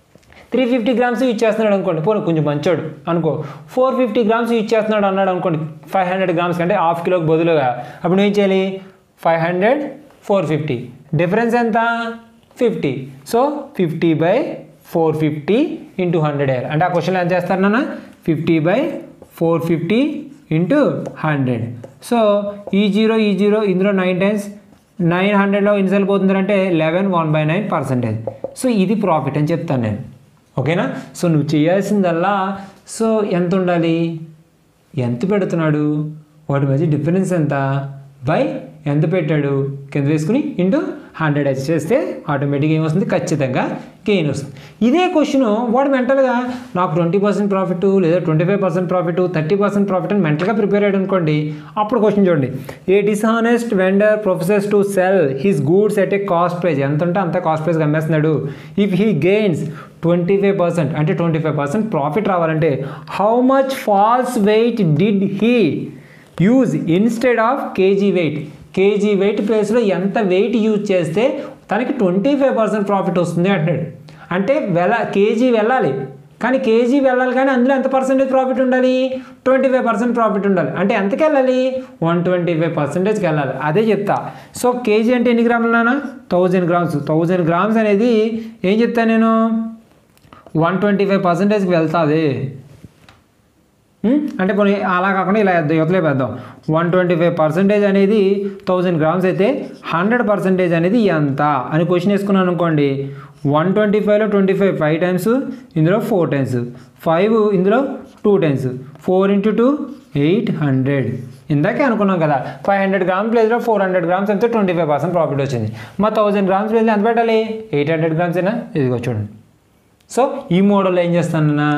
త్రీ ఫిఫ్టీ గ్రామ్స్ యూజ్ చేస్తున్నాడు అనుకోండి, పోనీ కొంచెం మంచోడు అనుకో, ఫోర్ ఫిఫ్టీ గ్రామ్స్ యూజ్ చేస్తున్నాడు అన్నాడు అనుకోండి, ఫైవ్ హండ్రెడ్ గ్రామ్స్ అంటే హాఫ్ కిలోకి బదులుగా, అప్పుడు ఏం చేయాలి, five hundred four fifty difference ఎంత, fifty. So fifty by four fifty into hundred వేయాలి. అంటే ఆ క్వశ్చన్లో ఎంత చేస్తారు నాన్న, fifty by four fifty into hundred. So ఈ జీరో ఈ జీరో ఇందులో నైన్ టైమ్స్ నైన్ హండ్రెడ్లో ఎన్నిసార్లు పోతుందంటే eleven one by nine percentage. So ఇది ప్రాఫిట్ అని చెప్తాను నేను, ఓకేనా. సో నువ్వు చేయాల్సిందల్లా సో ఎంత ఉండాలి, ఎంత పెడుతున్నాడు, వాటి మధ్య డిఫరెన్స్ ఎంత బై ఎంత పెట్టాడు కింద వేసుకుని ఇంటూ హండ్రెడ్ వచ్చి చేస్తే ఆటోమేటిక్గా ఏమొస్తుంది, ఖచ్చితంగా గెయిన్ వస్తుంది. ఇదే క్వశ్చన్ వాడు మెంటల్గా నాకు ట్వంటీ పర్సెంట్ ప్రాఫిట్ లేదా twenty five percent profit thirty percent profit అని మెంటల్గా ప్రిపేర్ అయ్యాడు అనుకోండి, అప్పుడు క్వశ్చన్ చూడండి, a dishonest vendor professors to sell his goods at a cost price, ఎంత ఉంటే అంత కాస్ట్ ప్రైస్ అమ్మేస్తున్నాడు. If he gains twenty five percent అంటే ట్వంటీ ఫైవ్ పర్సెంట్ ప్రాఫిట్ రావాలంటే how much false weight did he use instead of KG weight, KG weight ప్లేస్లో ఎంత wait use చేస్తే తనకి ట్వంటీ ఫైవ్ పర్సెంట్ ప్రాఫిట్ వస్తుంది అంటున్నాడు. అంటే వెళ్ళ కేజీ వెళ్ళాలి, కానీ కేజీ వెళ్ళాలి కానీ అందులో ఎంత పర్సెంటేజ్ ప్రాఫిట్ ఉండాలి, ట్వంటీ ఫైవ్ పర్సెంట్ ప్రాఫిట్ ఉండాలి. అంటే ఎంతకి వెళ్ళాలి, వన్ ట్వంటీ ఫైవ్ పర్సెంటేజ్కి వెళ్ళాలి. అదే చెప్తా. సో కేజీ అంటే ఎన్ని గ్రాములు నాన్న, థౌజండ్ గ్రామ్స్. థౌజండ్ గ్రామ్స్ అనేది ఏం చెప్తాను నేను, వన్ ట్వంటీ ఫైవ్ పర్సెంటేజ్కి వెళ్తుంది. అంటే పోనీ అలా కాకుండా ఇలా వేద్దాం, యువతలే వేద్దాం. వన్ ట్వంటీ ఫైవ్ పర్సెంటేజ్ అనేది థౌజండ్ గ్రామ్స్ అయితే హండ్రెడ్ పర్సెంటేజ్ అనేది ఎంత అని క్వశ్చన్ వేసుకున్నాను అనుకోండి, వన్ ట్వంటీ ఫైవ్లో ట్వంటీ ఫైవ్ ఫైవ్ టైమ్స్, ఇందులో ఫోర్ టైమ్స్, ఫైవ్ ఇందులో two times, four into two eight hundred. ఇందాకే అనుకున్నాం కదా, ఫైవ్ హండ్రెడ్ గ్రామ్స్ ప్లేస్లో ఫోర్ హండ్రెడ్ గ్రామ్స్ ఎంత ట్వంటీ ఫైవ్ పర్సెంట్ ప్రాఫిట్ వచ్చింది. మా థౌజండ్ గ్రామ్స్ ప్లేస్లో ఎంత పెట్టాలి, ఎయిట్ హండ్రెడ్ గ్రామ్స్ అయినా ఇదిగో చూడండి. సో ఈ మోడల్లో ఏం చేస్తానన్నా,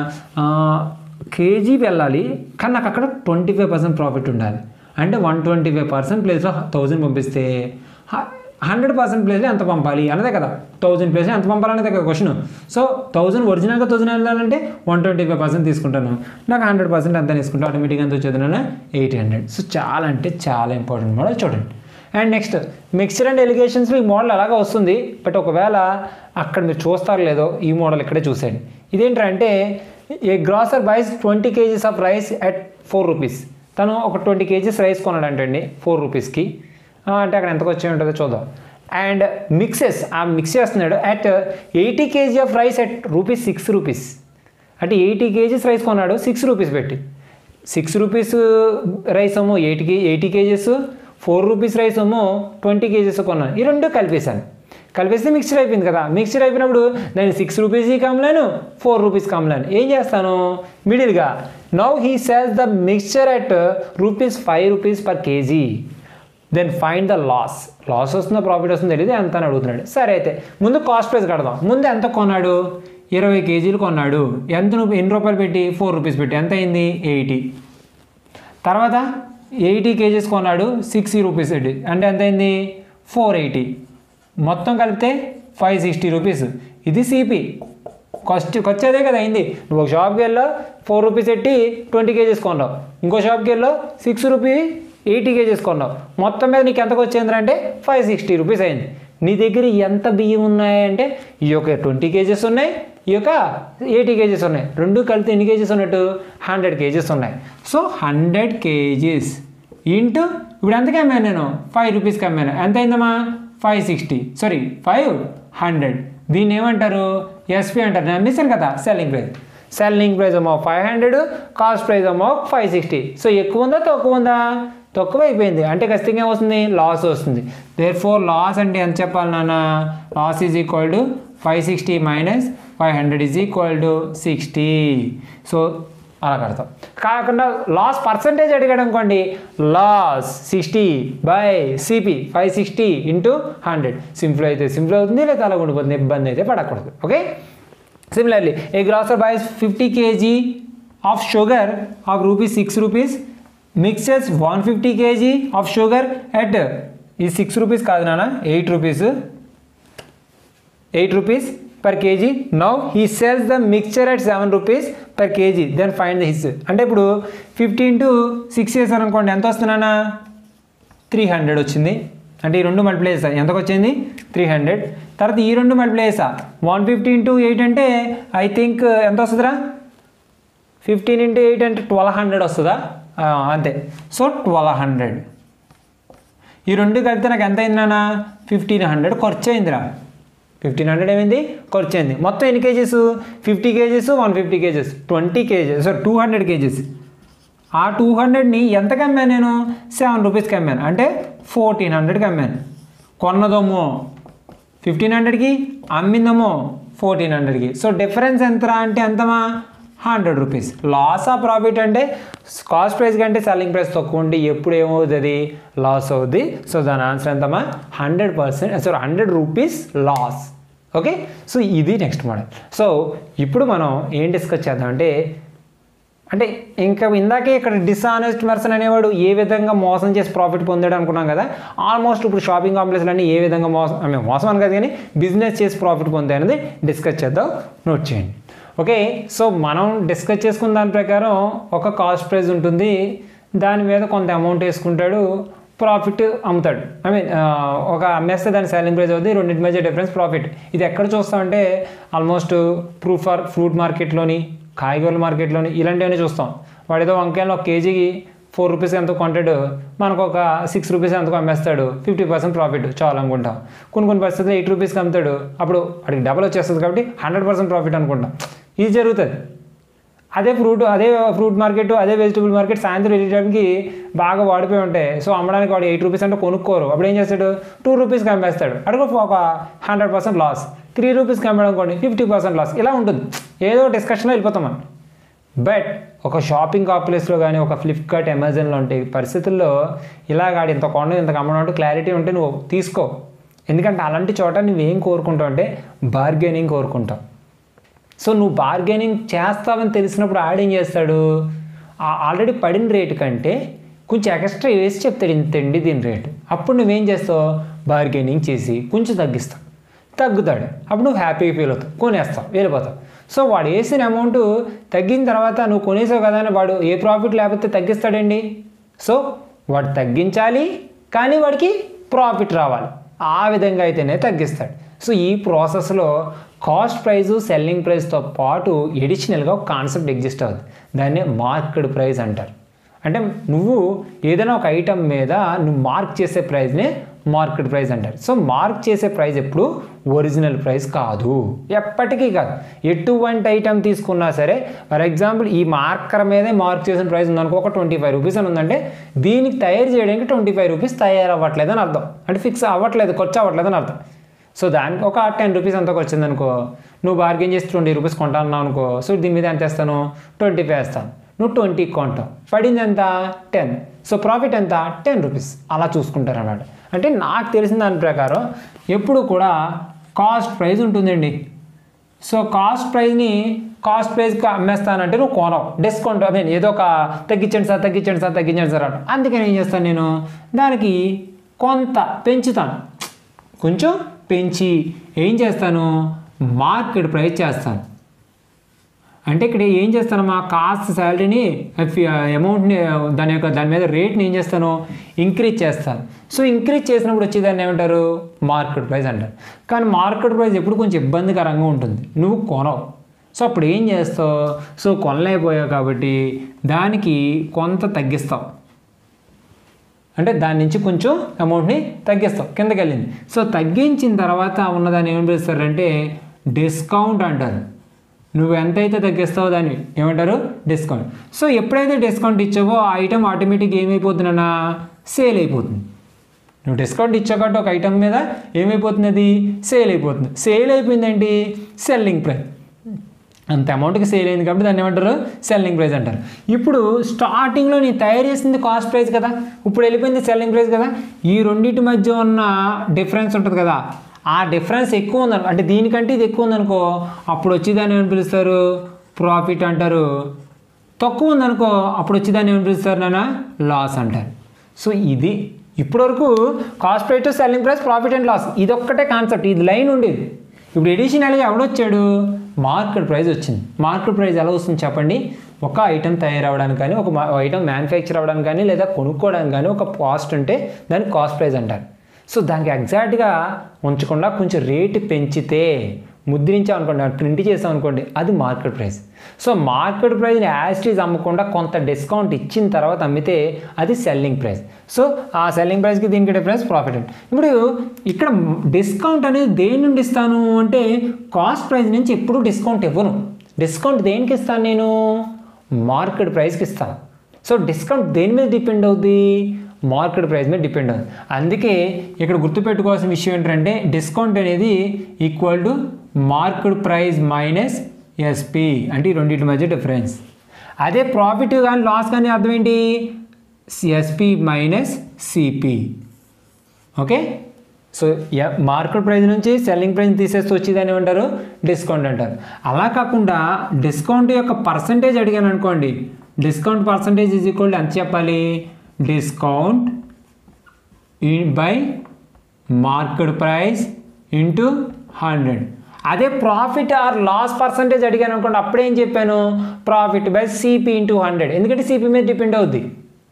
కేజీ వెళ్ళాలి కానీ నాకు అక్కడ ట్వంటీ ఫైవ్ పర్సెంట్ ప్రాఫిట్ ఉండాలి. అంటే వన్ ట్వంటీ ఫైవ్ పర్సెంట్ ప్లేస్లో థౌజండ్ పంపిస్తే హండ్రెడ్ పర్సెంట్ ప్లేస్లో ఎంత పంపాలి అన్నదే కదా, థౌజండ్ ప్లేస్లో ఎంత పంపాలనేదే కదా క్వశ్చన్. సో థౌజండ్ ఒరిజినల్గా థౌజండ్ వెళ్ళాలంటే వన్ ట్వంటీ ఫైవ్ పర్సెంట్ తీసుకుంటాను, నాకు హండ్రెడ్ పర్సెంట్ ఎంత తీసుకుంటాను, ఆటోమేటిక్గా ఎంత వచ్చేది ఎయిట్ హండ్రెడ్. సో చాలా అంటే చాలా ఇంపార్టెంట్ మోడల్ చూడండి. అండ్ నెక్స్ట్ మిక్చర్ అండ్ ఎలిగేషన్స్లో ఈ మోడల్ అలాగా వస్తుంది, బట్ ఒకవేళ అక్కడ మీరు చూస్తారో లేదో ఈ మోడల్ ఇక్కడే చూసేయండి. ఇదేంటంటే a grocer buys twenty KGs of rice at four rupees. తను ఒక ట్వంటీ కేజీస్ రైస్ కొన్నాడంటండి ఫోర్ రూపీస్కి, అంటే అక్కడ ఎంతకు వచ్చి ఉంటుందో చూద్దాం. అండ్ మిక్సెస్ ఆ మిక్స్ చేస్తున్నాడు at eighty KG of rice at rupees six rupees. అంటే ఎయిటీ కేజీస్ రైస్ కొన్నాడు సిక్స్ రూపీస్ పెట్టి, సిక్స్ రూపీస్ రైస్ ఏమో eighty eighty KGs, four rupees rice ఏమో ట్వంటీ కేజీస్ కొన్నాను. ఈ రెండు కలిపేశాను, కలిపేస్తే మిక్చర్ అయిపోయింది కదా. మిక్చర్ అయిపోయినప్పుడు నేను సిక్స్ రూపీస్కి కమ్మలేను, ఫోర్ రూపీస్కి కమ్మలేను. ఏం చేస్తాను, మిడిల్గా now he sales the mixture at rupees five rupees per KG. Then find the loss, loss వస్తుందో ప్రాఫిట్ వస్తుందో తెలియదు ఎంత అని అడుగుతున్నాడు. సరే అయితే ముందు కాస్ట్ ప్రైస్ కడదాం. ముందు ఎంత కొన్నాడు, ఇరవై కేజీలు కొన్నాడు. ఎంత నువ్వు ఎన్ని రూపాయలు పెట్టి, ఫోర్ రూపీస్ పెట్టి, ఎంత అయింది ఎయిటీ. తర్వాత ఎయిటీ కేజీస్ కొన్నాడు సిక్స్టీ రూపీస్ పెట్టి, అంటే ఎంత అయింది ఫోర్ ఎయిటీ. మొత్తం కలిపితే ఫైవ్ సిక్స్టీ రూపీస్. ఇది సిపి కాస్ట్ వచ్చేదే కదా అయింది. నువ్వు ఒక షాప్కి వెళ్ళా ఫోర్ రూపీస్ పెట్టి ట్వంటీ కేజీస్ కొన్నావు, ఇంకో షాప్కి వెళ్ళా సిక్స్ రూపీ ఎయిటీ కేజీస్ కొన్నావు. మొత్తం మీద నీకు ఎంతకు వచ్చిందంటే ఫైవ్ సిక్స్టీ రూపీస్ అయింది. నీ దగ్గర ఎంత బియ్యం ఉన్నాయంటే ఈ యొక్క ట్వంటీ కేజీస్ ఉన్నాయి, ఈ యొక్క ఎయిటీ కేజీస్ ఉన్నాయి. రెండు కలిపి ఎన్ని కేజీస్ ఉన్నట్టు హండ్రెడ్ కేజీస్ ఉన్నాయి. సో హండ్రెడ్ కేజీస్ ఇంటూ ఇప్పుడు ఎంతకి అమ్మాను నేను, ఫైవ్ రూపీస్కి అమ్మాను. ఎంత అయిందమ్మా five sixty sorry five hundred. దీన్ని ఏమంటారు, ఎస్పీ అంటారు. నేను అమ్మేశాను కదా సెల్లింగ్ ప్రైస్. సెల్లింగ్ ప్రైస్ ఏమో ఫైవ్ హండ్రెడ్, కాస్ట్ ప్రైస్ ఏమో ఫైవ్ సిక్స్టీ. సో ఎక్కువ ఉందా తక్కువ ఉందా, తక్కువ అయిపోయింది. అంటే ఖచ్చితంగా ఏమొస్తుంది, లాస్ వస్తుంది. దేర్ ఫోర్ లాస్ అంటే ఎంత చెప్పాలి నాన్న, loss is equal to five sixty minus five hundred is equal to sixty. So అలా కడతాం. కాకుండా లాస్ పర్సంటేజ్ అడిగాడు అనుకోండి, loss sixty by CP five sixty into hundred. Simple అయితే సింపుల్ అవుతుంది, లేదా అలా ఉండిపోతుంది, ఇబ్బంది అయితే పడకూడదు. Okay. Similarly a grocer buys fifty KG of sugar of rupees six rupees, mixes one fifty KG of sugar at ఈ సిక్స్ రూపీస్ కాదు నాన్న eight rupees eight rupees per kg. Now he sells the mixture at seven rupees per kg. Then find the his. అంటే ఇప్పుడు fifty into six చేశాను అనుకోండి, ఎంత వస్తున్నానా three hundred వచ్చింది. అంటే ఈ రెండు మల్టిప్లై చేస్తాను, ఎంతకు వచ్చింది త్రీ హండ్రెడ్. తర్వాత ఈ రెండు మల్టిప్లై చేసా వన్ ఫిఫ్టీ ఇంటూ ఎయిట్ అంటే ఐ థింక్ ఎంత వస్తుందిరా ఫిఫ్టీన్ ఇంటూ ఎయిట్ అంటే ట్వెల్వ్ హండ్రెడ్ వస్తుందా అంతే. సో ట్వెల్వ్ హండ్రెడ్ ఈ రెండు కలిపితే నాకు ఎంత అయింది నాన్న ఫిఫ్టీన్ హండ్రెడ్ ఖర్చు అయిందిరా. ఫిఫ్టీన్ హండ్రెడ్ ఏమైంది ఖర్చు అయింది. మొత్తం ఎన్ని kgs fifty kgs one fifty kgs twenty kgs sir two hundred kgs. ఆ టూ హండ్రెడ్ని ఎంతకి అమ్మాను నేను సెవెన్ రూపీస్కి అమ్మాను అంటే ఫోర్టీన్ హండ్రెడ్కి అమ్మాను. కొన్నదోమో ఫిఫ్టీన్ హండ్రెడ్కి అమ్మిందమో ఫోర్టీన్ హండ్రెడ్కి. సో డిఫరెన్స్ ఎంతరా అంటే ఎంతమా హండ్రెడ్ రూపీస్. లాస్ ఆ ప్రాఫిట్ అంటే కాస్ట్ ప్రైస్ కంటే సెల్లింగ్ ప్రైస్ తక్కువ ఉంటే ఎప్పుడు ఏమవుతుంది లాస్ అవుద్ది. సో దాని ఆన్సర్ ఎంతమా hundred percent sorry hundred rupees loss. Okay so ఇది నెక్స్ట్ మోడల్. సో ఇప్పుడు మనం ఏం డిస్కస్ చేద్దామంటే అంటే ఇంకా ఇందాకే ఇక్కడ డిస్ఆనెస్ట్ పర్సన్ అనేవాడు ఏ విధంగా మోసం చేసి ప్రాఫిట్ పొందాడు అనుకున్నాం కదా. ఆల్మోస్ట్ ఇప్పుడు షాపింగ్ కాంప్లెక్స్లు అన్నీ ఏ విధంగా మోసం ఐ మీన్ మోసం అని కాదు కానీ బిజినెస్ చేసి ప్రాఫిట్ పొందాయి అనేది డిస్కస్ చేద్దాం. నోట్ చేయండి. ఓకే సో మనం డిస్కస్ చేసుకున్న దాని ప్రకారం ఒక కాస్ట్ ప్రైస్ ఉంటుంది, దాని మీద కొంత అమౌంట్ వేసుకుంటాడు, ప్రాఫిట్ అమ్ముతాడు. ఐ మీన్ ఒక అమ్మేస్తే దాని సెల్లింగ్ ప్రైస్ అవుతుంది, రెండింటి మధ్య డిఫరెన్స్ ప్రాఫిట్. ఇది ఎక్కడ చూస్తామంటే ఆల్మోస్ట్ ప్రూఫ్ ఫర్ ఫ్రూట్ మార్కెట్లోని కాయగూరల మార్కెట్లోని ఇలాంటివన్నీ చూస్తాం. వాడు ఏదో వంకాయలు ఒక కేజీకి ఫోర్ రూపీస్ ఎంతో కొంటాడు, మనకు ఒక సిక్స్ రూపీస్ ఎంతకు అమ్మేస్తాడు, ఫిఫ్టీ పర్సెంట్ ప్రాఫిట్ చాలా అనుకుంటాం. కొన్ని కొన్ని పరిస్థితుల్లో ఎయిట్ రూపీస్కి అమ్ముతాడు, అప్పుడు వాడికి డబల్ వచ్చేస్తుంది కాబట్టి హండ్రెడ్ పర్సెంట్ ప్రాఫిట్ అనుకుంటాం. ఇది జరుగుతుంది. అదే ఫ్రూట్ అదే ఫ్రూట్ మార్కెట్ అదే వెజిటబుల్ మార్కెట్ సాయంత్రం వెళ్ళడానికి బాగా వాడిపోయి ఉంటాయి. సో అమ్మడానికి వాడు ఎయిట్ రూపీస్ అంటే కొనుక్కోరు, అప్పుడు ఏం చేస్తాడు టూ రూపీస్కి అమ్మేస్తాడు, అడుగు ఒక హండ్రెడ్ పర్సెంట్ లాస్. త్రీ రూపీస్కి అమ్మడం అనుకోండి ఫిఫ్టీ పర్సెంట్ లాస్. ఇలా ఉంటుంది, ఏదో డిస్కషన్లో వెళ్ళిపోతాం మనం. బట్ ఒక షాపింగ్ కాంప్లెక్స్లో కానీ ఒక ఫ్లిప్కార్ట్ అమెజాన్లో ఉంటే పరిస్థితుల్లో ఇలాగాడి ఇంత కొండ ఇంత అమ్మడం అంటే క్లారిటీ ఉంటే నువ్వు తీసుకో. ఎందుకంటే అలాంటి చోట నువ్వేం కోరుకుంటావు అంటే బార్గెనింగ్ కోరుకుంటావు. సో నువ్వు బార్గెనింగ్ చేస్తావని తెలిసినప్పుడు ఆడేం చేస్తాడు, ఆల్రెడీ పడిన రేటు కంటే కొంచెం ఎక్స్ట్రా వేసి చెప్తాడు ఇంతండి దీని రేటు. అప్పుడు నువ్వేం చేస్తావు బార్గెనింగ్ చేసి కొంచెం తగ్గిస్తావు, తగ్గుతాడు, అప్పుడు నువ్వు హ్యాపీగా ఫీల్ అవుతావు, కొనేస్తావు, వెళ్ళిపోతావు. సో వాడు వేసిన అమౌంట్ తగ్గిన తర్వాత నువ్వు కొనేసావు కదా అని వాడు ఏ ప్రాఫిట్ లేకపోతే తగ్గిస్తాడండి. సో వాడు తగ్గించాలి కానీ వాడికి ప్రాఫిట్ రావాలి, ఆ విధంగా అయితేనే తగ్గిస్తాడు. సో ఈ ప్రాసెస్లో కాస్ట్ ప్రైజు సెల్లింగ్ ప్రైస్తో పాటు ఎడిషనల్గా ఒక కాన్సెప్ట్ ఎగ్జిస్ట్ అవుతుంది, దాన్నే మార్కెట్ ప్రైస్ అంటారు. అంటే నువ్వు ఏదైనా ఒక ఐటమ్ మీద నువ్వు మార్క్ చేసే ప్రైస్నే మార్కెట్ ప్రైస్ అంటారు. సో మార్క్ చేసే ప్రైస్ ఎప్పుడు ఒరిజినల్ ప్రైస్ కాదు, ఎప్పటికీ కాదు. ఎటువంటి ఐటమ్ తీసుకున్నా సరే, ఫర్ ఎగ్జాంపుల్ ఈ మార్కర్ మీదే మార్క్ చేసిన ప్రైస్ ఉందనుకో, ఒక ట్వంటీ ఫైవ్ రూపీస్ అని ఉందంటే దీనికి తయారు చేయడానికి ట్వంటీ ఫైవ్ రూపీస్ తయారవ్వట్లేదు అని అర్థం, అంటే ఫిక్స్ అవ్వట్లేదు, ఖర్చు అవ్వట్లేదు అని అర్థం. సో దానికి ఒక టెన్ రూపీస్ అంతకు వచ్చిందనుకో, నువ్వు బార్గెన్ చేసి ట్వంటీ రూపీస్ కొంటాన్నావు అనుకో, సో దీని మీద ఎంత వేస్తాను ట్వంటీ ఫైవ్ వేస్తాను, నువ్వు ట్వంటీకి కొంటావు, పడింది ఎంత టెన్, సో ప్రాఫిట్ ఎంత టెన్ రూపీస్. అలా చూసుకుంటారు అన్నమాట. అంటే నాకు తెలిసిన దాని ప్రకారం ఎప్పుడు కూడా కాస్ట్ ప్రైస్ ఉంటుందండి. సో కాస్ట్ ప్రైస్ని కాస్ట్ ప్రైస్కి అమ్మేస్తానంటే నువ్వు కొనవు, డిస్కౌంట్ ఐ మీన్ ఏదో ఒక తగ్గించండి సార్ తగ్గించండి సార్ తగ్గించండి సార్ అంట. అందుకని ఏం చేస్తాను నేను దానికి కొంత పెంచుతాను, కొంచెం పెంచి ఏం చేస్తాను మార్కెట్ ప్రైస్ చేస్తాను. అంటే ఇక్కడ ఏం చేస్తాను మా కాస్ట్ శాలరీని అమౌంట్ని దాని యొక్క దాని మీద రేట్ని ఏం చేస్తాను ఇంక్రీజ్ చేస్తాను. సో ఇంక్రీజ్ చేసినప్పుడు వచ్చేదాన్ని ఏమంటారు మార్కెట్ ప్రైస్ అంటారు. కానీ మార్కెట్ ప్రైస్ ఎప్పుడు కొంచెం ఇబ్బందికరంగా ఉంటుంది, నువ్వు కొనవు. సో అప్పుడు ఏం చేస్తావు, సో కొనలేకపోయావు కాబట్టి దానికి కొంత తగ్గిస్తావు, అంటే దాని నుంచి కొంచెం అమౌంట్ని తగ్గిస్తావు, కిందకి వెళ్ళింది. సో తగ్గించిన తర్వాత ఉన్నదాన్ని ఏమని పిలుస్తారంటే డిస్కౌంట్ అంటారు. నువ్వు ఎంతైతే తగ్గిస్తావో దాన్ని ఏమంటారు డిస్కౌంట్. సో ఎప్పుడైతే డిస్కౌంట్ ఇచ్చావో ఆ ఐటమ్ ఆటోమేటిక్గా ఏమైపోతుందన్నా సేల్ అయిపోతుంది. నువ్వు డిస్కౌంట్ ఇచ్చావు కాబట్టి ఒక ఐటమ్ మీద ఏమైపోతుంది అది సేల్ అయిపోతుంది. సేల్ అయిపోయిందండి సెల్లింగ్ ప్రైస్, అంత అమౌంట్కి సేల్ అయింది కాబట్టి దాన్ని ఏమంటారు సెల్లింగ్ ప్రైస్ అంటారు. ఇప్పుడు స్టార్టింగ్లో నేను తయారు చేసింది కాస్ట్ ప్రైస్ కదా, ఇప్పుడు వెళ్ళిపోయింది సెల్లింగ్ ప్రైస్ కదా, ఈ రెండింటి మధ్య ఉన్న డిఫరెన్స్ ఉంటుంది కదా, ఆ డిఫరెన్స్ ఎక్కువ ఉందనుకో, అంటే దీనికంటే ఇది ఎక్కువ ఉందనుకో, అప్పుడు వచ్చేదాన్ని ఏమని పిలుస్తారు ప్రాఫిట్ అంటారు. తక్కువ ఉందనుకో అప్పుడు వచ్చేదాన్ని ఏమని పిలుస్తారు నాన్న లాస్ అంటారు. సో ఇది ఇప్పటివరకు cost price to selling price profit and loss ఇది ఒక్కటే కాన్సెప్ట్, ఇది లైన్ ఉండేది. ఇప్పుడు ఎడిషనల్గా ఎవడొచ్చాడు మార్కెట్ ప్రైస్ వచ్చింది. మార్కెట్ ప్రైస్ ఎలా వస్తుంది చెప్పండి, ఒక ఐటమ్ తయారవడానికి కానీ ఒక ఐటమ్ మ్యానుఫ్యాక్చర్ అవ్వడానికి కానీ లేదా కొనుక్కోవడానికి కానీ ఒక కాస్ట్ ఉంటే దాన్ని కాస్ట్ ప్రైస్ అంటారు. సో దానికి ఎగ్జాక్ట్గా ఉంచకుండా కొంచెం రేటు పెంచితే ముద్రించాం అనుకోండి, ప్రింట్ చేసాం అనుకోండి, అది మార్కెట్ ప్రైస్. సో మార్కెట్ ప్రైస్ని యాస్టీజ్ అమ్మకుండా కొంత డిస్కౌంట్ ఇచ్చిన తర్వాత అమ్మితే అది సెల్లింగ్ ప్రైస్. సో ఆ సెల్లింగ్ ప్రైస్కి దీనికి డిఫరెన్స్ ప్రాఫిట్ అండి. ఇప్పుడు ఇక్కడ డిస్కౌంట్ అనేది దేని నుండి ఇస్తాను అంటే కాస్ట్ ప్రైస్ నుంచి ఎప్పుడు డిస్కౌంట్ ఇవ్వను. డిస్కౌంట్ దేనికి ఇస్తాను నేను? మార్కెట్ ప్రైస్కి ఇస్తాను. సో డిస్కౌంట్ దేని మీద డిపెండ్ అవుద్ది? మార్కెట్ ప్రైస్ మీద డిపెండ్ అవుతుంది. అందుకే ఇక్కడ గుర్తుపెట్టుకోవాల్సిన విషయం ఏంటంటే డిస్కౌంట్ అనేది equal to market price minus SP, అంటే ఈ రెండింటి మధ్య డిఫరెన్స్. అదే ప్రాఫిట్ కానీ లాస్ కానీ అర్థం ఏంటి? SP minus CP. Okay, so market price నుంచి సెల్లింగ్ ప్రైస్ తీసేస్తే వచ్చేదాన్ని ఏమంటారు? డిస్కౌంట్ అంటారు. అలా కాకుండా డిస్కౌంట్ యొక్క పర్సంటేజ్ అడిగాను అనుకోండి, డిస్కౌంట్ పర్సంటేజ్ ఈజ్ ఈక్వల్ ఎంత చెప్పాలి? Discount by market price into hundred. అదే ప్రాఫిట్ ఆర్ లాస్ పర్సంటేజ్ అడిగాను అనుకోండి, అప్పుడేం చెప్పాను? Profit by CP into hundred, ఎందుకంటే సిపి మీద డిపెండ్ అవుద్ది.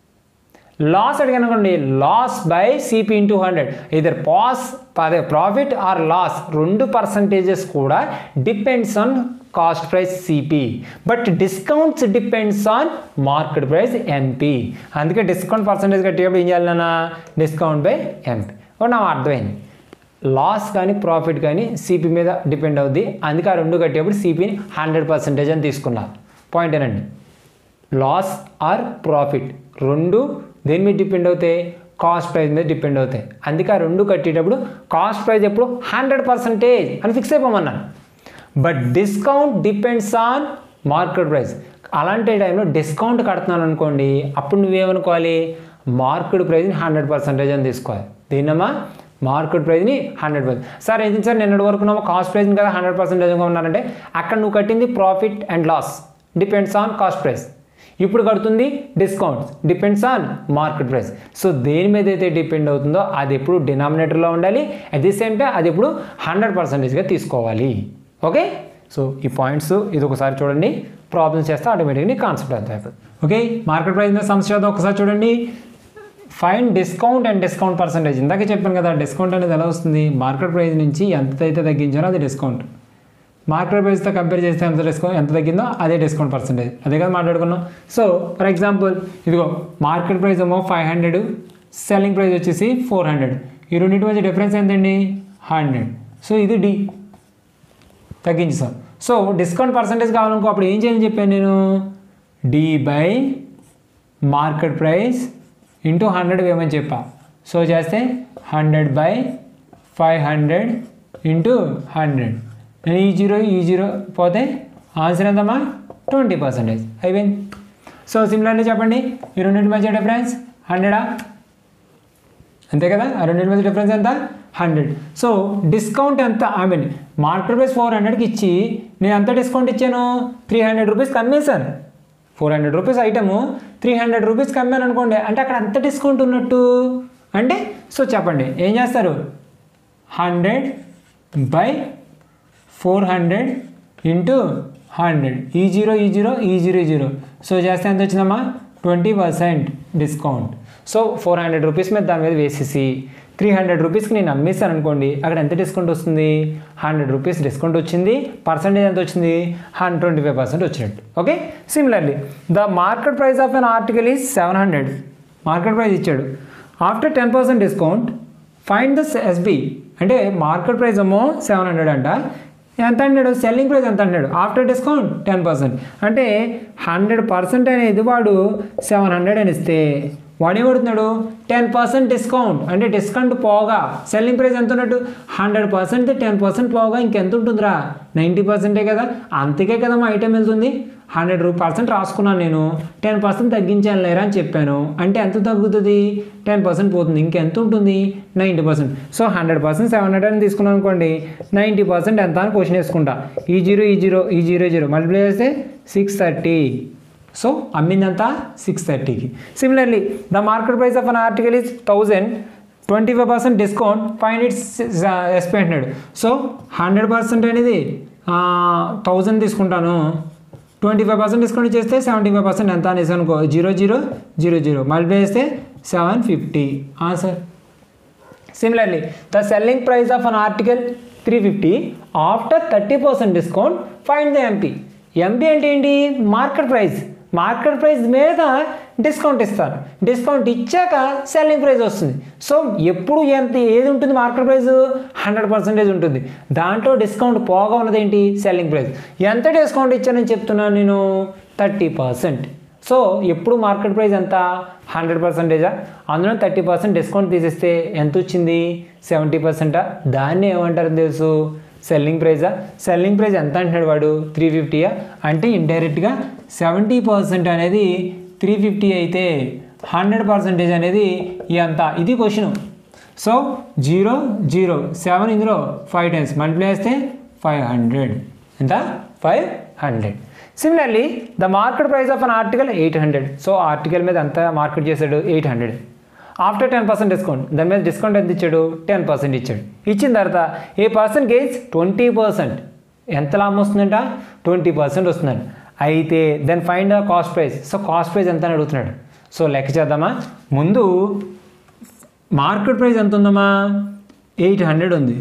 లాస్ అడిగాను అనుకోండి, loss by CP into hundred. Either పాస్ అదే ప్రాఫిట్ ఆర్ లాస్ రెండు పర్సంటేజెస్ కూడా depends on cost price CP, but discounts depends on market price MP. అందుకే డిస్కౌంట్ పర్సంటేజ్ కట్టేటప్పుడు ఏం చేయాలి నాన్న? Discount by MP. ఓ నా అర్థమైంది. లాస్ కానీ ప్రాఫిట్ కానీ సిపి మీద డిపెండ్ అవుద్ది, అందుకే ఆ రెండు కట్టేటప్పుడు సిపిని హండ్రెడ్ పర్సెంటేజ్ అని తీసుకున్నా. పాయింట్ ఏనండి, లాస్ ఆర్ ప్రాఫిట్ రెండు దేని మీద డిపెండ్ అవుతాయి? కాస్ట్ ప్రైస్ మీద డిపెండ్ అవుతాయి. అందుకే ఆ రెండు కట్టేటప్పుడు కాస్ట్ ప్రైస్ ఎప్పుడు హండ్రెడ్ పర్సెంటేజ్ అని ఫిక్స్ అయిపోమన్నాను. But discount depends on market price. అలాంటి టైంలో డిస్కౌంట్ కడుతున్నాను అనుకోండి, అప్పుడు నువ్వేమనుకోవాలి? మార్కెట్ ప్రైస్ని హండ్రెడ్ పర్సెంటేజ్ అని తీసుకోవాలి. దీన్నమ్మా మార్కెట్ ప్రైస్ని హండ్రెడ్ పర్సెంట్. సార్ ఏంటి సార్ నిన్నటి వరకు నువ్వు కాస్ట్ ప్రైస్ని కదా హండ్రెడ్ పర్సెంటేజ్గా ఉన్నారంటే అక్కడ నువ్వు కట్టింది profit and loss depends on cost price. ఇప్పుడు కడుతుంది discounts depends on market price. So దేని మీద అయితే డిపెండ్ అవుతుందో అది ఎప్పుడు డినామినేటర్లో ఉండాలి, అట్ ది సేమ్ టైం అది ఎప్పుడు హండ్రెడ్ పర్సెంటేజ్గా తీసుకోవాలి. ఓకే, సో ఈ పాయింట్స్ ఇది ఒకసారి చూడండి, ప్రాబ్లమ్స్ చేస్తే ఆటోమేటిక్గా కాన్సెప్ట్ అర్థం అయిపోతుంది. ఓకే, మార్కెట్ ప్రైస్ మీద సమస్య చేద్దాం ఒకసారి చూడండి. Find discount and discount percentage. ఇందాక చెప్పాను కదా డిస్కౌంట్ అనేది ఎలా వస్తుంది? మార్కెట్ ప్రైస్ నుంచి ఎంత అయితే తగ్గించారో అది డిస్కౌంట్, మార్కెట్ ప్రైస్తో కంపేర్ చేస్తే ఎంత డిస్కౌంట్ ఎంత తగ్గిందో అదే డిస్కౌంట్ పర్సంటేజ్. అదే కదా మాట్లాడుకున్నాం. సో ఫర్ ఎగ్జాంపుల్ ఇదిగో మార్కెట్ ప్రైస్ ఏమో ఫైవ్ హండ్రెడ్, సెల్లింగ్ ప్రైస్ వచ్చేసి ఫోర్ హండ్రెడ్. ఈ రెండింటి మధ్య డిఫరెన్స్ ఎంతండి? హండ్రెడ్. సో ఇది డి తగ్గించాం. సో డిస్కౌంట్ పర్సంటేజ్ కావాలనుకో అప్పుడు ఏం చేయాలని చెప్పాను నేను? D by market price into hundred వేయమని చెప్పా. సో చేస్తే hundred by five hundred into hundred. ఈ జీరో ఈ జీరో పోతే ఆన్సర్ ఎంతమ్మా? ట్వంటీ పర్సెంటేజ్ అయిపోయింది. సో సిమిలర్లీ చెప్పండి, ఈ రెండింటి మధ్య డిఫరెన్స్ హండ్రెడా? అంతే కదా, ఆ రెండింటి మధ్య డిఫరెన్స్ ఎంత? హండ్రెడ్. సో డిస్కౌంట్ ఎంత? I mean market price four హండ్రెడ్కి ఇచ్చి నేను ఎంత డిస్కౌంట్ ఇచ్చాను? త్రీ హండ్రెడ్ రూపీస్కి అమ్మేశాను. Four hundred rupees item three hundred రూపీస్కి అమ్మాను అనుకోండి, అంటే అక్కడ ఎంత డిస్కౌంట్ ఉన్నట్టు అంటే? సో చెప్పండి ఏం చేస్తారు? Hundred by four hundred into hundred. ఈ జీరో ఈ జీరో ఈ జీరో ఈ జీరో. సో చేస్తే ఎంత వచ్చిందమ్మా? Twenty percent discount. So four hundred rupees మీద దాని మీద వేసేసి త్రీ హండ్రెడ్ రూపీస్కి నేను అమ్మేస్తాను అనుకోండి, అక్కడ ఎంత డిస్కౌంట్ వస్తుంది? హండ్రెడ్ రూపీస్ డిస్కౌంట్ వచ్చింది. పర్సెంటేజ్ ఎంత వచ్చింది? హండ్రెడ్ ట్వంటీ ఫైవ్ పర్సెంట్ వచ్చినట్టు. Okay, similarly the market price of an article is seven hundred. Market price ఇచ్చాడు. After ten percent discount find the SP. అంటే మార్కెట్ ప్రైస్ ఏమో seven hundred అంట, ఎంత అన్నాడు? సెల్లింగ్ ప్రైస్ ఎంత అన్నాడు? After discount ten percent. అంటే హండ్రెడ్ పర్సెంట్ అనేది వాడు సెవెన్ హండ్రెడ్ అని ఇస్తే వాడు ఏమడుతున్నాడు? Ten percent discount. అంటే డిస్కౌంట్ పోగా సెల్లింగ్ ప్రైస్ ఎంత ఉన్నట్టు? హండ్రెడ్ పర్సెంట్ టెన్ పర్సెంట్ పోగా ఇంకెంత ఉంటుందిరా? నైంటీ పర్సెంటే కదా, అంతకే కదా మా ఐటెం వెళ్తుంది. హండ్రెడ్ రూ పర్సెంట్ రాసుకున్నాను నేను, టెన్ పర్సెంట్ తగ్గించాను లేరా అని చెప్పాను, అంటే ఎంత తగ్గుతుంది? టెన్ పర్సెంట్ పోతుంది, ఇంకెంత ఉంటుంది? Ninety percent. So hundred percent seven hundred అని తీసుకున్నాను అనుకోండి, నైంటీ పర్సెంట్ ఎంత అని క్వశ్చన్ వేసుకుంటా. ఈ జీరో ఈ జీరో ఈ జీరో జీరో మల్టిప్లై చేస్తే సిక్స్ థర్టీ. సో అమ్మిందంతా సిక్స్ థర్టీకి. Similarly the market price of an article is thousand, twenty five percent discount, five it's SP అంటున్నాడు. సో హండ్రెడ్ పర్సెంట్ అనేది థౌజండ్ తీసుకుంటాను, ట్వంటీ ఫైవ్ పర్సెంట్ డిస్కౌంట్ చేస్తే seventy five percent ఎంత అనేసి అనుకో, zero zero zero zero multiply చేస్తే seven fifty answer. Similarly the selling price of an article three fifty after thirty percent discount find the MP. MP అంటే ఏంటి? Market price. Market price మీద discount ఇస్తారు. Discount ఇచ్చాక selling price వస్తుంది. So ఎప్పుడు ఎంత ఏది ఉంటుంది? మార్కెట్ ప్రైస్ హండ్రెడ్ పర్సెంటేజ్ ఉంటుంది. దాంట్లో డిస్కౌంట్ పోగా ఉన్నది ఏంటి? Selling price. ఎంత డిస్కౌంట్ ఇచ్చానని చెప్తున్నాను నేను? Thirty percent. సో ఎప్పుడు మార్కెట్ ప్రైస్ ఎంత? హండ్రెడ్ పర్సెంటేజా? అందులో థర్టీ పర్సెంట్ డిస్కౌంట్ తీసేస్తే ఎంత వచ్చింది? సెవెంటీ పర్సెంటా? దాన్ని ఏమంటారు తెలుసు? సెల్లింగ్ ప్రైజా? సెల్లింగ్ ప్రైస్ ఎంత అంటున్నాడు వాడు? త్రీ ఫిఫ్టీయా? అంటే ఇండైరెక్ట్గా సెవెంటీ పర్సెంట్ అనేది త్రీ ఫిఫ్టీ అయితే హండ్రెడ్ పర్సెంటేజ్ అనేది ఎంత? ఇది question. So zero zero seven ఇందులో ఫైవ్ టైమ్స్ మల్టిప్లై చేస్తే ఫైవ్ హండ్రెడ్. ఎంత? Five hundred. Similarly the market price of an article eight hundred. So article మీద ఎంత మార్కెట్ చేశాడు? Eight hundred. After ten percent discount, దాని మీద డిస్కౌంట్ ఎంత ఇచ్చాడు? టెన్ పర్సెంట్ ఇచ్చాడు. ఇచ్చిన తర్వాత a person gains twenty percent. ఎంత లాభం వస్తుందంట? ట్వంటీ పర్సెంట్ వస్తుందండి. అయితే then find the cost price. So cost price ఎంత అని అడుగుతున్నాడు. సో లెక్క చేద్దామా? ముందు మార్కెట్ ప్రైస్ ఎంత ఉందమ్మా? ఎయిట్ హండ్రెడ్ ఉంది.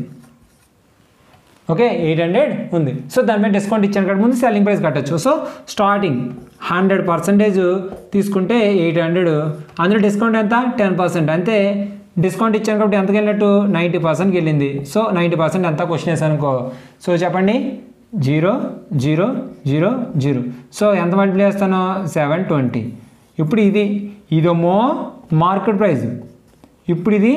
ఓకే, ఎయిట్ హండ్రెడ్ ఉంది. సో దాని మీద డిస్కౌంట్ ఇచ్చాను కాబట్టి ముందు సెల్లింగ్ ప్రైస్ కట్టచ్చు. సో స్టార్టింగ్ హండ్రెడ్ పర్సెంటేజ్ తీసుకుంటే ఎయిట్ హండ్రెడ్, అందులో డిస్కౌంట్ ఎంత? Ten percent. అంతే డిస్కౌంట్ ఇచ్చాను కాబట్టి ఎంతకి వెళ్ళినట్టు? నైంటీ పర్సెంట్కి వెళ్ళింది. సో నైంటీ పర్సెంట్ ఎంత క్వశ్చన్ వేసాను అనుకో. సో చెప్పండి, zero zero zero zero. So ఎంత మల్టిప్లై చేస్తాను? Seven twenty. ఇప్పుడు ఇది ఇదేమో మార్కెట్ ప్రైస్, ఇప్పుడు ఇది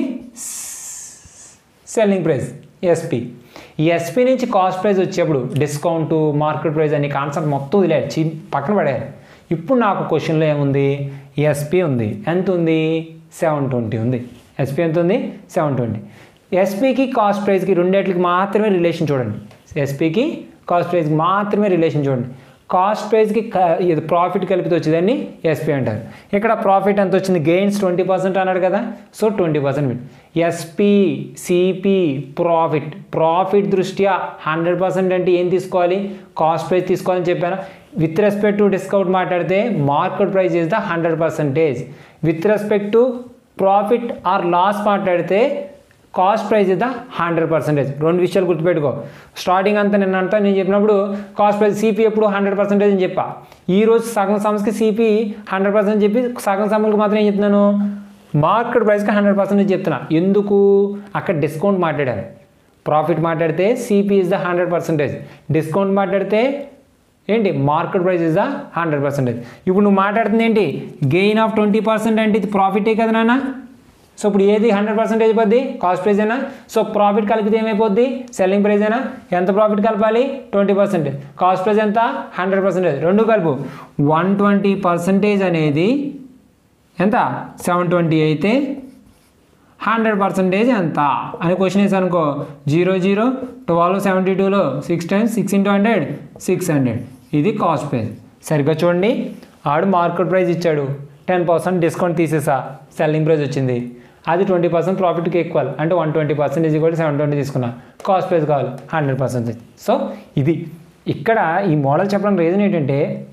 సెల్లింగ్ ప్రైస్ ఎస్పీ. ఈ ఎస్పీ నుంచి కాస్ట్ ప్రైస్ వచ్చేప్పుడు డిస్కౌంట్, మార్కెట్ ప్రైస్ అనే కాన్సెప్ట్ మొత్తం వదిలేదు, చి పక్కన పడేయాలి. ఇప్పుడు నాకు క్వశ్చన్లో ఏముంది? ఎస్పీ ఉంది. ఎంత ఉంది? సెవెన్ ట్వంటీ ఉంది. ఎస్పీ ఎంత ఉంది? Seven twenty. ఎస్పీకి కాస్ట్ ప్రైస్కి రెండేట్లకి మాత్రమే రిలేషన్ చూడండి. ఎస్పీకి కాస్ట్ ప్రైస్కి మాత్రమే రిలేషన్ చూడండి. కాస్ట్ ప్రైస్కి ఇది ప్రాఫిట్ కలిపితే వచ్చేదాన్ని ఎస్పీ అంటారు. ఇక్కడ ప్రాఫిట్ ఎంత వచ్చింది? గెయిన్స్ ట్వంటీ పర్సెంట్ అన్నాడు కదా. So twenty percent SP CP profit. Profit దృష్ట్యా హండ్రెడ్ పర్సెంట్ అంటే ఏం తీసుకోవాలి? కాస్ట్ ప్రైస్ తీసుకోవాలని చెప్పాను. విత్ రెస్పెక్ట్ టు డిస్కౌంట్ మాట్లాడితే market price is the hundred percentage. With respect to profit or loss మాట్లాడితే cost price is the hundred percentage. రెండు విషయాలు గుర్తుపెట్టుకో. స్టార్టింగ్ అంతా నిన్న అంతా నేను చెప్పినప్పుడు కాస్ట్ ప్రైస్ సిపి ఎప్పుడు హండ్రెడ్ పర్సెంటేజ్ అని చెప్పా. ఈరోజు సగం సమస్యకి సిపి హండ్రెడ్ పర్సెంట్ చెప్పి సగం సమస్యకి మాత్రం ఏం చెప్తున్నాను? మార్కెట్ ప్రైస్కి హండ్రెడ్ పర్సెంటేజ్ చెప్తున్నా. ఎందుకు? అక్కడ డిస్కౌంట్ మాట్లాడారు. ప్రాఫిట్ మాట్లాడితే CP is the hundred percentage, discount మాట్లాడితే ఏంటి? Market price is the hundred percentage. ఇప్పుడు నువ్వు మాట్లాడుతుంది ఏంటి? గెయిన్ ఆఫ్ ట్వంటీ పర్సెంట్ అంటే ఇది ప్రాఫిటే కదా నాన్న. సో ఇప్పుడు ఏది హండ్రెడ్ పర్సెంటేజ్ అయిపోద్ది? కాస్ట్ ప్రైస్ అయినా. సో ప్రాఫిట్ కలిపితే ఏమైపోద్ది? సెల్లింగ్ ప్రైస్ అయినా. ఎంత ప్రాఫిట్ కలపాలి? Twenty percentage. కాస్ట్ ప్రైస్ ఎంత? Hundred percentage. రెండు కలుపు. వన్ ట్వంటీ పర్సెంటేజ్ అనేది ఎంత? సెవెన్ ట్వంటీ అయితే హండ్రెడ్ పర్సెంటేజ్ ఎంత అని క్వశ్చన్ వేసాను అనుకో. జీరో జీరో ట్వెల్వ్ సెవెంటీ టూలో six times six into hundred six hundred. ఇది కాస్ట్ ప్రైస్. సరిగ్గా చూడండి, ఆడు మార్కెట్ ప్రైస్ ఇచ్చాడు, టెన్ పర్సెంట్ డిస్కౌంట్ తీసేసా, సెల్లింగ్ ప్రైస్ వచ్చింది. అది ట్వంటీ పర్సెంట్ ప్రాఫిట్కి ఈక్వల్, అంటే వన్ ట్వంటీ పర్సెంటేజ్ కూడా సెవెన్ ట్వంటీ తీసుకున్నా. కాస్ట్ ప్రైస్ కావాలి హండ్రెడ్ పర్సెంటేజ్. సో ఇది ఇక్కడ ఈ మోడల్ చెప్పడానికి రీజన్ ఏంటంటే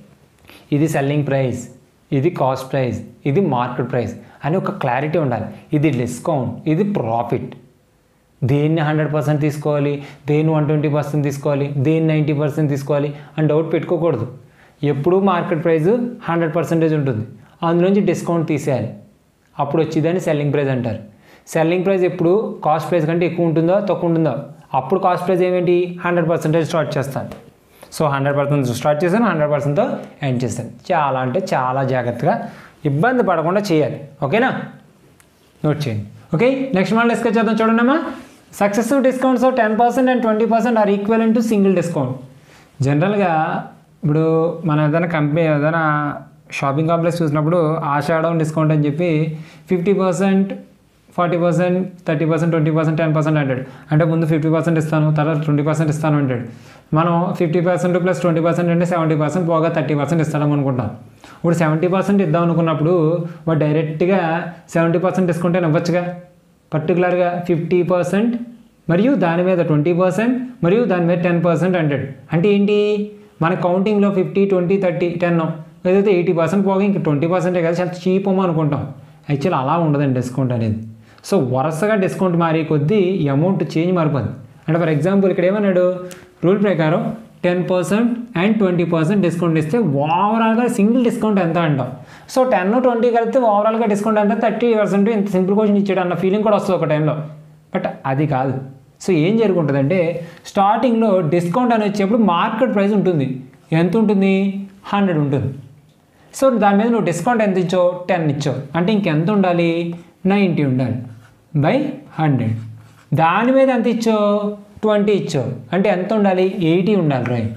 ఇది సెల్లింగ్ ప్రైస్, ఇది కాస్ట్ ప్రైస్, ఇది మార్కెట్ ప్రైస్ అని ఒక క్లారిటీ ఉండాలి. ఇది డిస్కౌంట్, ఇది ప్రాఫిట్. దేన్ని హండ్రెడ్ పర్సెంట్ తీసుకోవాలి, దేన్ని వన్ ట్వంటీ పర్సెంట్ తీసుకోవాలి, దేన్ని నైంటీ పర్సెంట్ తీసుకోవాలి అని డౌట్ పెట్టుకోకూడదు. ఎప్పుడూ మార్కెట్ ప్రైస్ హండ్రెడ్ పర్సెంటేజ్ ఉంటుంది, అందులోంచి డిస్కౌంట్ తీసేయాలి. అప్పుడు వచ్చేదాన్ని సెల్లింగ్ ప్రైస్ అంటారు. సెల్లింగ్ ప్రైస్ ఎప్పుడు కాస్ట్ ప్రైస్ కంటే ఎక్కువ ఉంటుందో తక్కువ ఉంటుందో అప్పుడు కాస్ట్ ప్రైస్ ఏమేంటి? హండ్రెడ్ పర్సెంటేజ్ స్టార్ట్ చేస్తాను. సో హండ్రెడ్ పర్సెంట్ స్టార్ట్ చేశాను, హండ్రెడ్ పర్సెంట్తో ఎండ్ చేస్తాను. చాలా అంటే చాలా జాగ్రత్తగా, ఇబ్బంది పడకుండా చేయాలి. ఓకేనా? నోట్ చేయండి. ఓకే, నెక్స్ట్ మళ్ళీ డిస్కస్ చేద్దాం. చూడండమ్మా, successive discounts of ten percent and twenty percent are equal to single discount. జనరల్గా ఇప్పుడు మన ఏదైనా కంపెనీ ఏదైనా షాపింగ్ కాంప్లెక్స్ చూసినప్పుడు ఆషాఢం డిస్కౌంట్ అని చెప్పి fifty percent forty percent thirty percent twenty percent ten percent అంటాడు. అంటే ముందు ఫిఫ్టీ పర్సెంట్ ఇస్తాను, తర్వాత ట్వంటీ పర్సెంట్ ఇస్తాను అంటాడు. మనం fifty percent plus twenty percent అంటే సెవెంటీ పర్సెంట్ పోగా థర్టీ పర్సెంట్ ఇస్తాం అనుకుంటాం. ఇప్పుడు సెవెంటీ పర్సెంట్ ఇద్దాం అనుకున్నప్పుడు వాడు డైరెక్ట్గా సెవెంటీ పర్సెంట్ డిస్కౌంట్ అని ఇవ్వచ్చుగా. పర్టికులర్గా ఫిఫ్టీ పర్సెంట్ మరియు దాని మీద ట్వంటీ పర్సెంట్ మరియు దాని మీద టెన్ పర్సెంట్ అంటాడు. అంటే ఏంటి? మన కౌంటింగ్లో ఫిఫ్టీ ట్వంటీ థర్టీ టెన్ ఏదైతే ఎయిటీ పర్సెంట్ పోగా ఇంకా ట్వంటీ పర్సెంటే కదా, చాలా చీప్ అమ్మ అనుకుంటాం. యాక్చువల్లీ అలా ఉండదండి డిస్కౌంట్ అనేది. సో వరుసగా డిస్కౌంట్ మారే కొద్దీ ఈ అమౌంట్ చేంజ్ మారిపోతుంది. అంటే ఫర్ ఎగ్జాంపుల్ ఇక్కడ ఏమన్నాడు, రూల్ ప్రకారం ten percent and twenty percent discount ఇస్తే ఓవరాల్గా సింగిల్ డిస్కౌంట్ ఎంత అంటాం. సో టెన్ ట్వంటీ కలిపితే ఓవరాల్గా డిస్కౌంట్ అంటే థర్టీ పర్సెంట్ ఇంత సింపుల్ క్వశ్చన్ ఇచ్చాడు అన్న ఫీలింగ్ కూడా వస్తుంది ఒక టైంలో. బట్ అది కాదు. సో ఏం జరుగుతుంటుందంటే స్టార్టింగ్లో డిస్కౌంట్ అని వచ్చేప్పుడు మార్కెట్ ప్రైస్ ఉంటుంది. ఎంత ఉంటుంది? హండ్రెడ్ ఉంటుంది. సో దాని మీద నువ్వు డిస్కౌంట్ ఎంత ఇచ్చావు? టెన్ ఇచ్చావు. అంటే ఇంకెంత ఉండాలి? నైంటీ ఉండాలి బై హండ్రెడ్. దాని మీద ఎంత ఇచ్చావు? ట్వంటీ ఇచ్చావు. అంటే ఎంత ఉండాలి? ఎయిటీ ఉండాలి రైట్.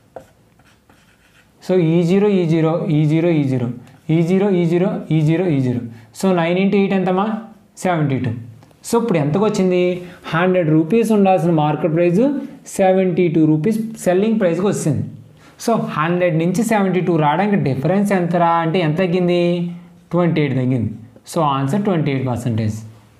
సో ఈ జీరో ఈ జీరో ఈ జీరో ఈ జీరో ఈ జీరో ఈ జీరో ఈ జీరో ఈ zero so nine into eight ఎంతమ్మా? Seventy two. సో ఇప్పుడు ఎంతకు వచ్చింది? హండ్రెడ్ రూపీస్ ఉండాల్సిన market price seventy two rupees selling ప్రైస్కి వచ్చింది. సో హండ్రెడ్ నుంచి సెవెంటీ టూ రావడానికి డిఫరెన్స్ ఎంతరా అంటే ఎంత తగ్గింది? ట్వంటీ ఎయిట్ తగ్గింది. So answer twenty eight percentage.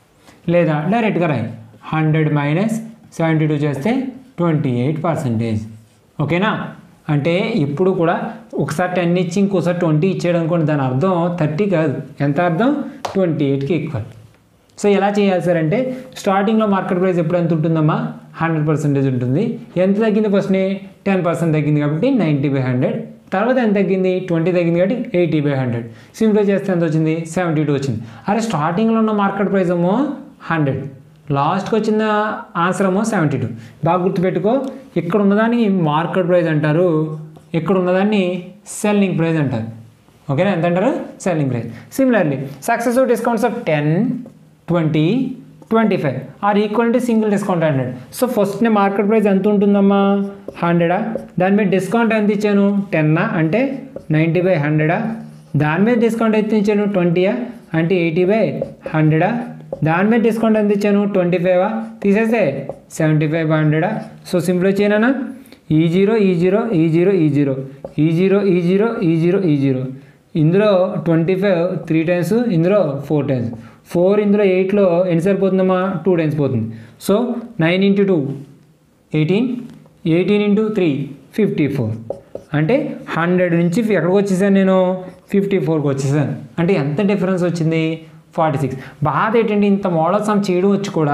లేదా డైరెక్ట్గా రాయి, హండ్రెడ్ మైనస్ సెవెంటీ టూ చేస్తే ట్వంటీ ఎయిట్ పర్సెంటేజ్. ఓకేనా? అంటే ఇప్పుడు కూడా ఒకసారి టెన్ ఇచ్చి ఇంకోసారి ట్వంటీ ఇచ్చాడు అనుకోండి, దాని అర్థం థర్టీ కాదు, ఎంత అర్థం? ట్వంటీ ఎయిట్కి ఈక్వల్. సో ఎలా చేయాలి సార్ అంటే స్టార్టింగ్లో మార్కెట్ ప్రైస్ ఎప్పుడు ఎంత ఉంటుందమ్మా? హండ్రెడ్ పర్సెంటేజ్ ఉంటుంది. ఎంత తగ్గింది? ఫస్ట్నే టెన్ పర్సెంట్ తగ్గింది కాబట్టి నైంటీ బై హండ్రెడ్. తర్వాత ఎంత తగ్గింది? ట్వంటీ తగ్గింది కాబట్టి ఎయిటీ బై హండ్రెడ్. సింప్లిఫై చేస్తే ఎంత వచ్చింది? సెవెంటీ టూ వచ్చింది. అరే స్టార్టింగ్లో ఉన్న మార్కెట్ ప్రైస్ ఏమో హండ్రెడ్, లాస్ట్కి వచ్చిన ఆన్సర్ ఏమో సెవెంటీ టూ. బాగా గుర్తుపెట్టుకో, ఇక్కడ ఉన్నదాన్ని మార్కెట్ ప్రైస్ అంటారు, ఇక్కడ ఉన్నదాన్ని సెల్లింగ్ ప్రైస్ అంటారు. ఓకేనా? ఎంత అంటారు? Selling price. Similarly successive discounts of ten, twenty, twenty five are equal to single discount hundred. So ఫస్ట్నే మార్కెట్ ప్రైస్ ఎంత ఉంటుందమ్మా? హండ్రెడా. దాని మీద డిస్కౌంట్ ఎంత ఇచ్చాను? టెన్నా అంటే నైంటీ బై హండ్రెడా. దాని మీద డిస్కౌంట్ ఎంత ఇచ్చాను? ట్వంటీయా అంటే ఎయిటీ బై హండ్రెడా. దాని మీద డిస్కౌంట్ ఎంత ఇచ్చాను? ట్వంటీ ఫైవా తీసేస్తే సెవెంటీ ఫైవ్ బై హండ్రెడా. సో సింప్లిఫై చేయనా? ఈ జీరో ఈ జీరో ఈ జీరో ఈ జీరో ఈ జీరో ఈ జీరో ఈ జీరో ఈ జీరో ఇందులో ట్వంటీ ఫైవ్ త్రీ టైమ్స్, ఇందులో ఫోర్ టైమ్స్. ఫోర్ ఇందులో ఎయిట్లో ఎన్ని సరిపోతుందమ్మా? టూ టైమ్స్ పోతుంది. So nine into two eighteen, eighteen into three fifty four. అంటే హండ్రెడ్ నుంచి ఎక్కడికి వచ్చేసాను నేను? ఫిఫ్టీ ఫోర్కి వచ్చేసాను. అంటే ఎంత డిఫరెన్స్ వచ్చింది? Forty six. బాధ ఏంటంటే ఇంత మోడల్ సమ్ చేయడం వచ్చి కూడా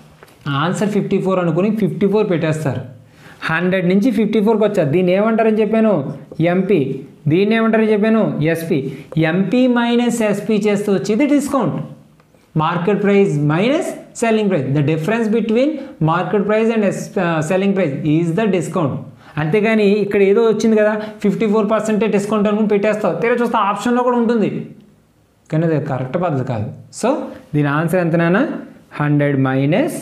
ఆన్సర్ ఫిఫ్టీ ఫోర్ అనుకుని ఫిఫ్టీ ఫోర్ పెట్టేస్తారు. హండ్రెడ్ నుంచి ఫిఫ్టీ ఫోర్కి వచ్చారు. దీన్ని ఏమంటారని చెప్పాను? ఎంపీ. దీన్ని ఏమంటారని చెప్పాను? ఎస్పీ. ఎంపీ మైనస్ ఎస్పీ చేస్తూ వచ్చేది discount. Market price minus selling price. The difference between market price and selling price is the discount. అంతేగాని ఇక్కడ ఏదో వచ్చింది కదా ఫిఫ్టీ ఫోర్ పర్సెంటే డిస్కౌంట్ అనుకుని పెట్టేస్తావు. తీరా చూస్తే ఆప్షన్లో కూడా ఉంటుంది, కానీ అది కరెక్ట్ పద్ధతి కాదు. సో దీని ఆన్సర్ ఎంతనా? హండ్రెడ్ మైనస్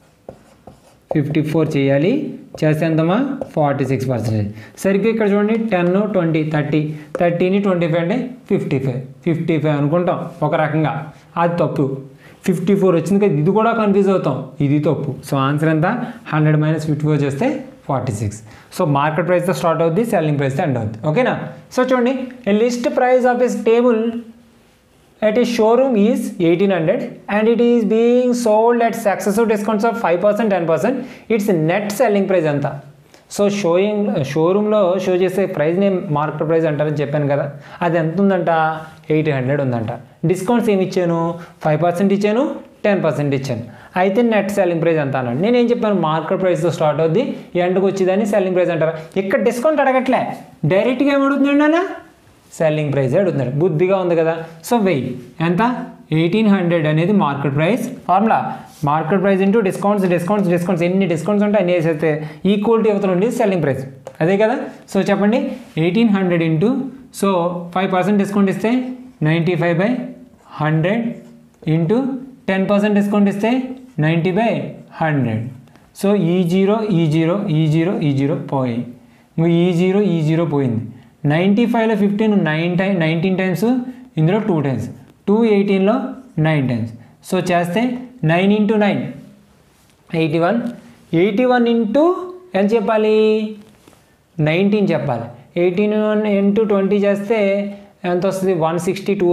ఫిఫ్టీ ఫోర్ చేయాలి. చేస్తే ఎంతమా? Forty six percentage. సరిగ్గా ఇక్కడ చూడండి, టెన్, ట్వంటీ, థర్టీ, థర్టీని ట్వంటీ ఫైవ్ అంటే ఫిఫ్టీ ఫైవ్ ఫిఫ్టీ ఫైవ్ అనుకుంటాం ఒక రకంగా. అది తప్పు. ఫిఫ్టీ ఫోర్ వచ్చింది కదా, ఇది కూడా కన్ఫ్యూజ్ అవుతాం, ఇది తప్పు. సో ఆన్సర్ ఎంత? హండ్రెడ్ మైనస్ ఫిఫ్టీ ఫోర్ చేస్తే ఫార్టీ సిక్స్. సో మార్కెట్ ప్రైస్తో స్టార్ట్ అవుద్ది, సెల్లింగ్ ప్రైస్తో ఎండ్ అవుద్ది. ఓకేనా? సో చూడండి, a list price of as table at a showroom is eighteen hundred and it is being sold at successive discounts of five percent, ten percent. Its net selling price anta. So showing షోరూంలో show చేసే ప్రైస్ని market price అంటారని చెప్పాను కదా, అది ఎంత ఉందంట? Eight hundred ఉందంట. డిస్కౌంట్స్ ఏమి ఇచ్చాను? ఫైవ్ పర్సెంట్ ఇచ్చాను, టెన్ పర్సెంట్ ఇచ్చాను. అయితే నెట్ సెల్లింగ్ ప్రైస్ ఎంత అన్నాడు. నేనేం చెప్పాను? మార్కెట్ ప్రైస్తో స్టార్ట్ అవుద్ది, ఎండ్కి వచ్చేదాన్ని సెల్లింగ్ ప్రైస్ అంటారా. ఇక్కడ డిస్కౌంట్ అడగట్లే, డైరెక్ట్గా ఏమడుగుతున్నాడు అన్న? సెల్లింగ్ ప్రైస్ అడుగుతున్నాడు. బుద్ధిగా ఉంది కదా. సో వెయ్యి ఎంత? ఎయిటీన్ హండ్రెడ్ అనేది market price. Formula market price into discounts discounts discounts ఎన్ని డిస్కౌంట్స్ ఉంటాయి అన్ని వేసేస్తే ఈక్వాలిటీ అవుతుంది సెల్లింగ్ ప్రైస్, అదే కదా. సో చెప్పండి, eighteen hundred into so five percent discount ఇస్తే ninety five by hundred into ten percent discount ఇస్తే నైంటీ బై హండ్రెడ్. సో ఈ జీరో ఈ జీరో ఈ జీరో ఈ జీరో పోయి, ఈ జీరో ఈ జీరో పోయింది. నైంటీ ఫైవ్లో fifteen nine time nineteen times, ఇందులో టూ టైమ్స్, టూ ఎయిటీన్లో నైన్ టైమ్స్. సో చేస్తే nine into nine eighty one, eighty one into ఎంత చెప్పాలి? నైన్టీన్ చెప్పాలి. ఎయిటీన్ వన్ ఇంటూ ట్వంటీ చేస్తే ఎంత వస్తుంది? One sixty two.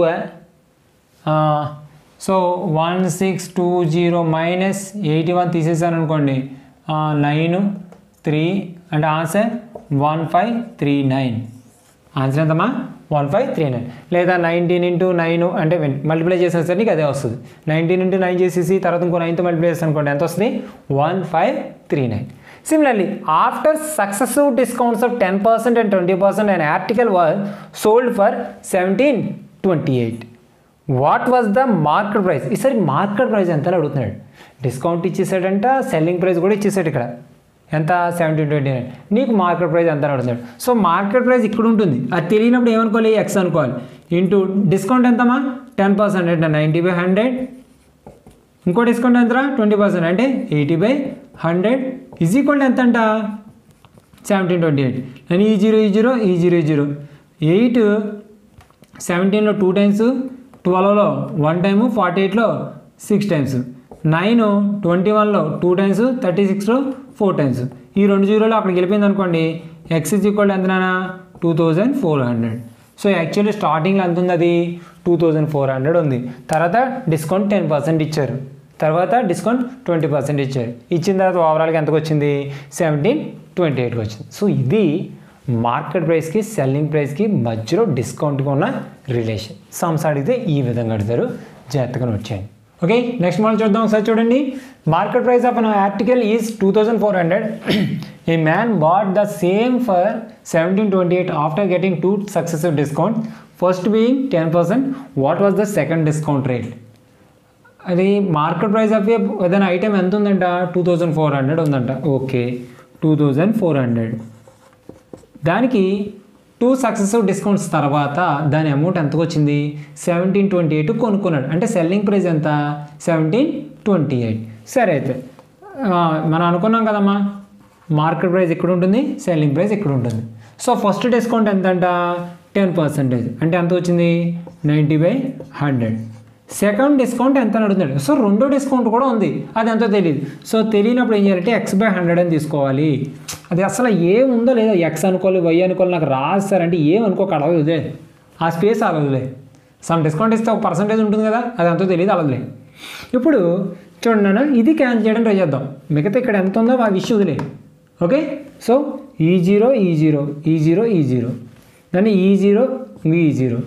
So one six two zero minus eighty one తీసేసాను అనుకోండి, నైన్ త్రీ అంటే answer one five three nine. Answer ఎంతమ్మా వన్ ఫైవ్ త్రీ నైన్ లేదా నైన్టీన్ ఇంటూ నైన్ అంటే మల్టిప్లై చేసిన సరే నీకు అదే వస్తుంది నైన్టీన్ ఇంటూ నైన్ చేసేసి తర్వాత ఇంకో నైన్తో మల్టిప్లై చేస్తాను అనుకోండి ఎంత వస్తుంది one five three nine similarly after successive discounts of ten percent and twenty percent and article was sold for seventeen twenty eight what was the market price ఈసారి market price ఎంత అడుగుతున్నాడు డిస్కౌంట్ ఇచ్చేసాడంట సెల్లింగ్ ప్రైస్ కూడా ఇచ్చేసాడు ఇక్కడ ఎంత seventeen twenty nine నీకు market price ఎంత అడుగుతాడు సో మార్కెట్ ప్రైస్ ఇక్కడ ఉంటుంది అది తెలియనప్పుడు ఏమనుకోవాలి ఎక్స్ అనుకోవాలి ఇంటూ డిస్కౌంట్ ఎంతమ్మా టెన్ పర్సెంట్ అంటే నైంటీ బై హండ్రెడ్ ఇంకో డిస్కౌంట్ ఎంతరా ట్వంటీ పర్సెంట్ అంటే eighty by hundred is equal ఎంత అంట సెవెంటీన్ ట్వంటీ ఎయిట్ నేను ఈ జీరో ఈ జీరో ఈ జీరో ఈ జీరో ఎయిట్ సెవెంటీన్లో టూ టైమ్స్ ట్వెల్వ్లో వన్ టైము ఫార్టీ ఎయిట్లో సిక్స్ టైమ్స్ నైన్ ట్వంటీ వన్లో టూ టైమ్స్ థర్టీ సిక్స్లో ఫోర్ టైమ్స్ ఈ రెండు జీరోలో అక్కడికి వెళ్ళిపోయింది అనుకోండి ఎక్స్ ఈజ్ ఈక్వల్ ఎంతనా two thousand four hundred so actually స్టార్టింగ్లో ఎంత ఉంది అది టూ థౌజండ్ ఫోర్ హండ్రెడ్ ఉంది తర్వాత డిస్కౌంట్ టెన్ పర్సెంట్ ఇచ్చారు తర్వాత డిస్కౌంట్ ట్వంటీ పర్సెంట్ ఇచ్చారు ఇచ్చిన తర్వాత ఓవరాల్గా ఎంతకు వచ్చింది సెవెంటీన్ ట్వంటీ ఎయిట్కి వచ్చింది సో ఇది మార్కెట్ ప్రైస్కి సెల్లింగ్ ప్రైస్కి మధ్యలో డిస్కౌంట్కి ఉన్న రిలేషన్ సమ్స్ అడిగితే ఈ విధంగా అడుగుతారు జాగ్రత్తగా నోట్ చేయండి ఓకే నెక్స్ట్ మళ్ళీ చూద్దాం ఒకసారి చూడండి market price of an article is two thousand four hundred a man bought the same for seventeen twenty eight after getting two successive discount first being ten percent what was the second discount rate అది market price of ఏదైనా item ఎంత ఉందంట two thousand four hundred ఉందంట okay two thousand four hundred దానికి two successive discounts తర్వాత దాని amount ఎంతకు వచ్చింది సెవెంటీన్ ట్వంటీ ఎయిట్ కొనుక్కున్నాడు అంటే సెల్లింగ్ ప్రైస్ ఎంత సెవెంటీన్ ట్వంటీ ఎయిట్ సరే అయితే మనం అనుకున్నాం కదమ్మా మార్కెట్ ప్రైస్ ఇక్కడ ఉంటుంది సెల్లింగ్ ప్రైస్ ఇక్కడ ఉంటుంది సో ఫస్ట్ డిస్కౌంట్ ఎంత అంట టెన్ పర్సెంటేజ్ అంటే ఎంత వచ్చింది ninety by hundred second discount ఎంత అడుగుతున్నాడు సో రెండో డిస్కౌంట్ కూడా ఉంది అది ఎంతో తెలియదు సో తెలియనప్పుడు ఏం చేయాలంటే ఎక్స్ బై హండ్రెడ్ అని తీసుకోవాలి అది అసలు ఏం ఉందో లేదో ఎక్స్ అనుకోవాలి వై అనుకోవాలి నాకు రాస్తారంటే ఏం అనుకోక అడగదులే ఆ స్పేస్ అలదులే సమ్ డిస్కౌంట్ ఇస్తే ఒక పర్సంటేజ్ ఉంటుంది కదా అది ఎంతో తెలియదు అలదులే ఇప్పుడు చూడండి నాన్న ఇది క్యాన్సిల్ చేయడం ట్రై చేద్దాం మిగతా ఇక్కడ ఎంత ఉందో ఆ విషయం వదిలే ఓకే సో ఈ జీరో ఈ జీరో ఈ జీరో ఈ జీరో దాన్ని ఈ జీరో ఈ జీరో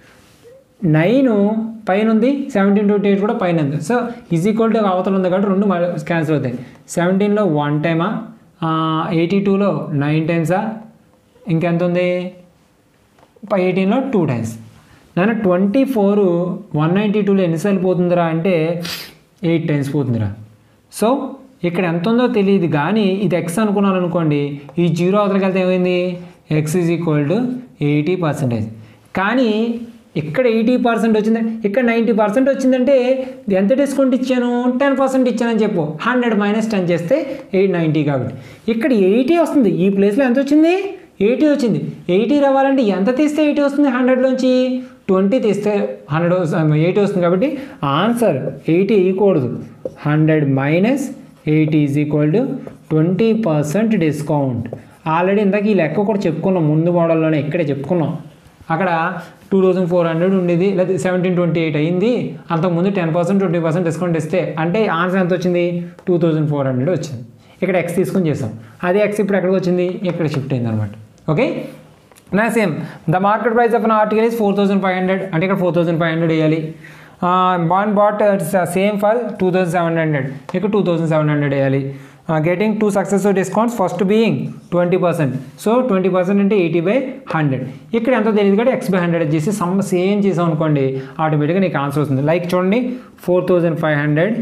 నైన్ పైన ఉంది సెవెంటీన్ ట్వంటీ ఎయిట్ కూడా పైన ఉంది సో ఈజ్ ఈక్వల్ టు అవతల ఉంది కాబట్టి రెండు క్యాన్సిల్ అవుతాయి సెవెంటీన్లో వన్ టైమా ఎయిటీ టూలో నైన్ టైమ్సా ఇంకెంత ఉంది ఎయిటీన్లో టూ టైమ్స్ నన్ను ట్వంటీ ఫోర్ వన్ నైంటీ టూలో ఎన్నిసార్లు పోతుందిరా అంటే ఎయిట్ టైమ్స్ పోతుందిరా సో ఇక్కడ ఎంత ఉందో తెలియదు కానీ ఇది ఎక్స్ అనుకున్నాను అనుకోండి ఈ జీరో అవతలకి వెళ్తే ఏమైంది X is equal to eighty percentage కానీ ఇక్కడ ఎయిటీ పర్సెంట్ వచ్చింది ఇక్కడ నైంటీ పర్సెంట్ వచ్చిందంటే ఎంత డిస్కౌంట్ ఇచ్చాను టెన్ పర్సెంట్ ఇచ్చానని చెప్పు హండ్రెడ్ మైనస్ టెన్ చేస్తే ఎయిట్ నైంటీ కాబట్టి ఇక్కడ ఎయిటీ వస్తుంది ఈ ప్లేస్లో ఎంత వచ్చింది ఎయిటీ వచ్చింది ఎయిటీ రావాలంటే ఎంత తీస్తే ఎయిటీ వస్తుంది హండ్రెడ్లోంచి ట్వంటీ తీస్తే హండ్రెడ్ ఎయిటీ వస్తుంది కాబట్టి ఆన్సర్ ఎయిటీ వేయకూడదు hundred minus eighty is equal to twenty percent discount already ఇందాక ఈ లెక్క కూడా చెప్పుకున్నాం ముందు మోడల్లోనే ఇక్కడే చెప్పుకున్నాం అక్కడ టూ థౌజండ్ ఫోర్ హండ్రెడ్ ఉండేది లేదా సెవెంటీన్ ట్వంటీ ఎయిట్ అయింది అంతకుముందు ten percent twenty percent discount ఇస్తే అంటే ఆన్సర్ ఎంత వచ్చింది టూ థౌజండ్ ఫోర్ హండ్రెడ్ వచ్చింది ఇక్కడ ఎక్స్ తీసుకొని చేసాం అదే ఎక్స్ ఇప్పుడు ఎక్కడికి వచ్చింది ఇక్కడ షిఫ్ట్ అయింది అనమాట ఓకే నా same the market price of an article is four thousand five hundred అంటే ఇక్కడ ఫోర్ థౌసండ్ ఫైవ్ హండ్రెడ్ వేయాలి man bought same for two thousand seven hundred ఇక్కడ టూ థౌసండ్ సెవెన్ హండ్రెడ్ వేయాలి getting two successive discounts first being twenty percent so twenty percent అంటే eighty by hundred ఇక్కడ ఎంతో తెలియదు కాబట్టి ఎక్స్ బై హండ్రెడ్ చేసి sum same చేసాం అనుకోండి ఆటోమేటిక్గా నీకు ఆన్సర్ వస్తుంది లైక్ చూడండి four thousand five hundred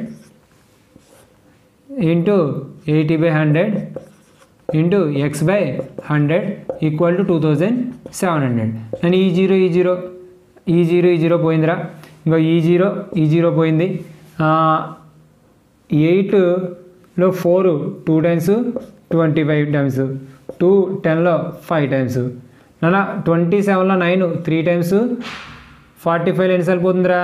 into eighty by hundred into X by hundred equal to two thousand seven hundred and ఈ జీరో ఈ జీరో ఈ జీరో ఈ జీరో పోయిందిరా ఇంకో ఈ జీరో ఈ జీరో పోయింది ఎయిట్లో four two times twenty five times two టెన్లో ఫైవ్ టైమ్స్ నాన్న ట్వంటీ సెవెన్లో నైన్ త్రీ టైమ్స్ ఫార్టీ ఫైవ్లో ఎన్నిసార్లు పోతుందిరా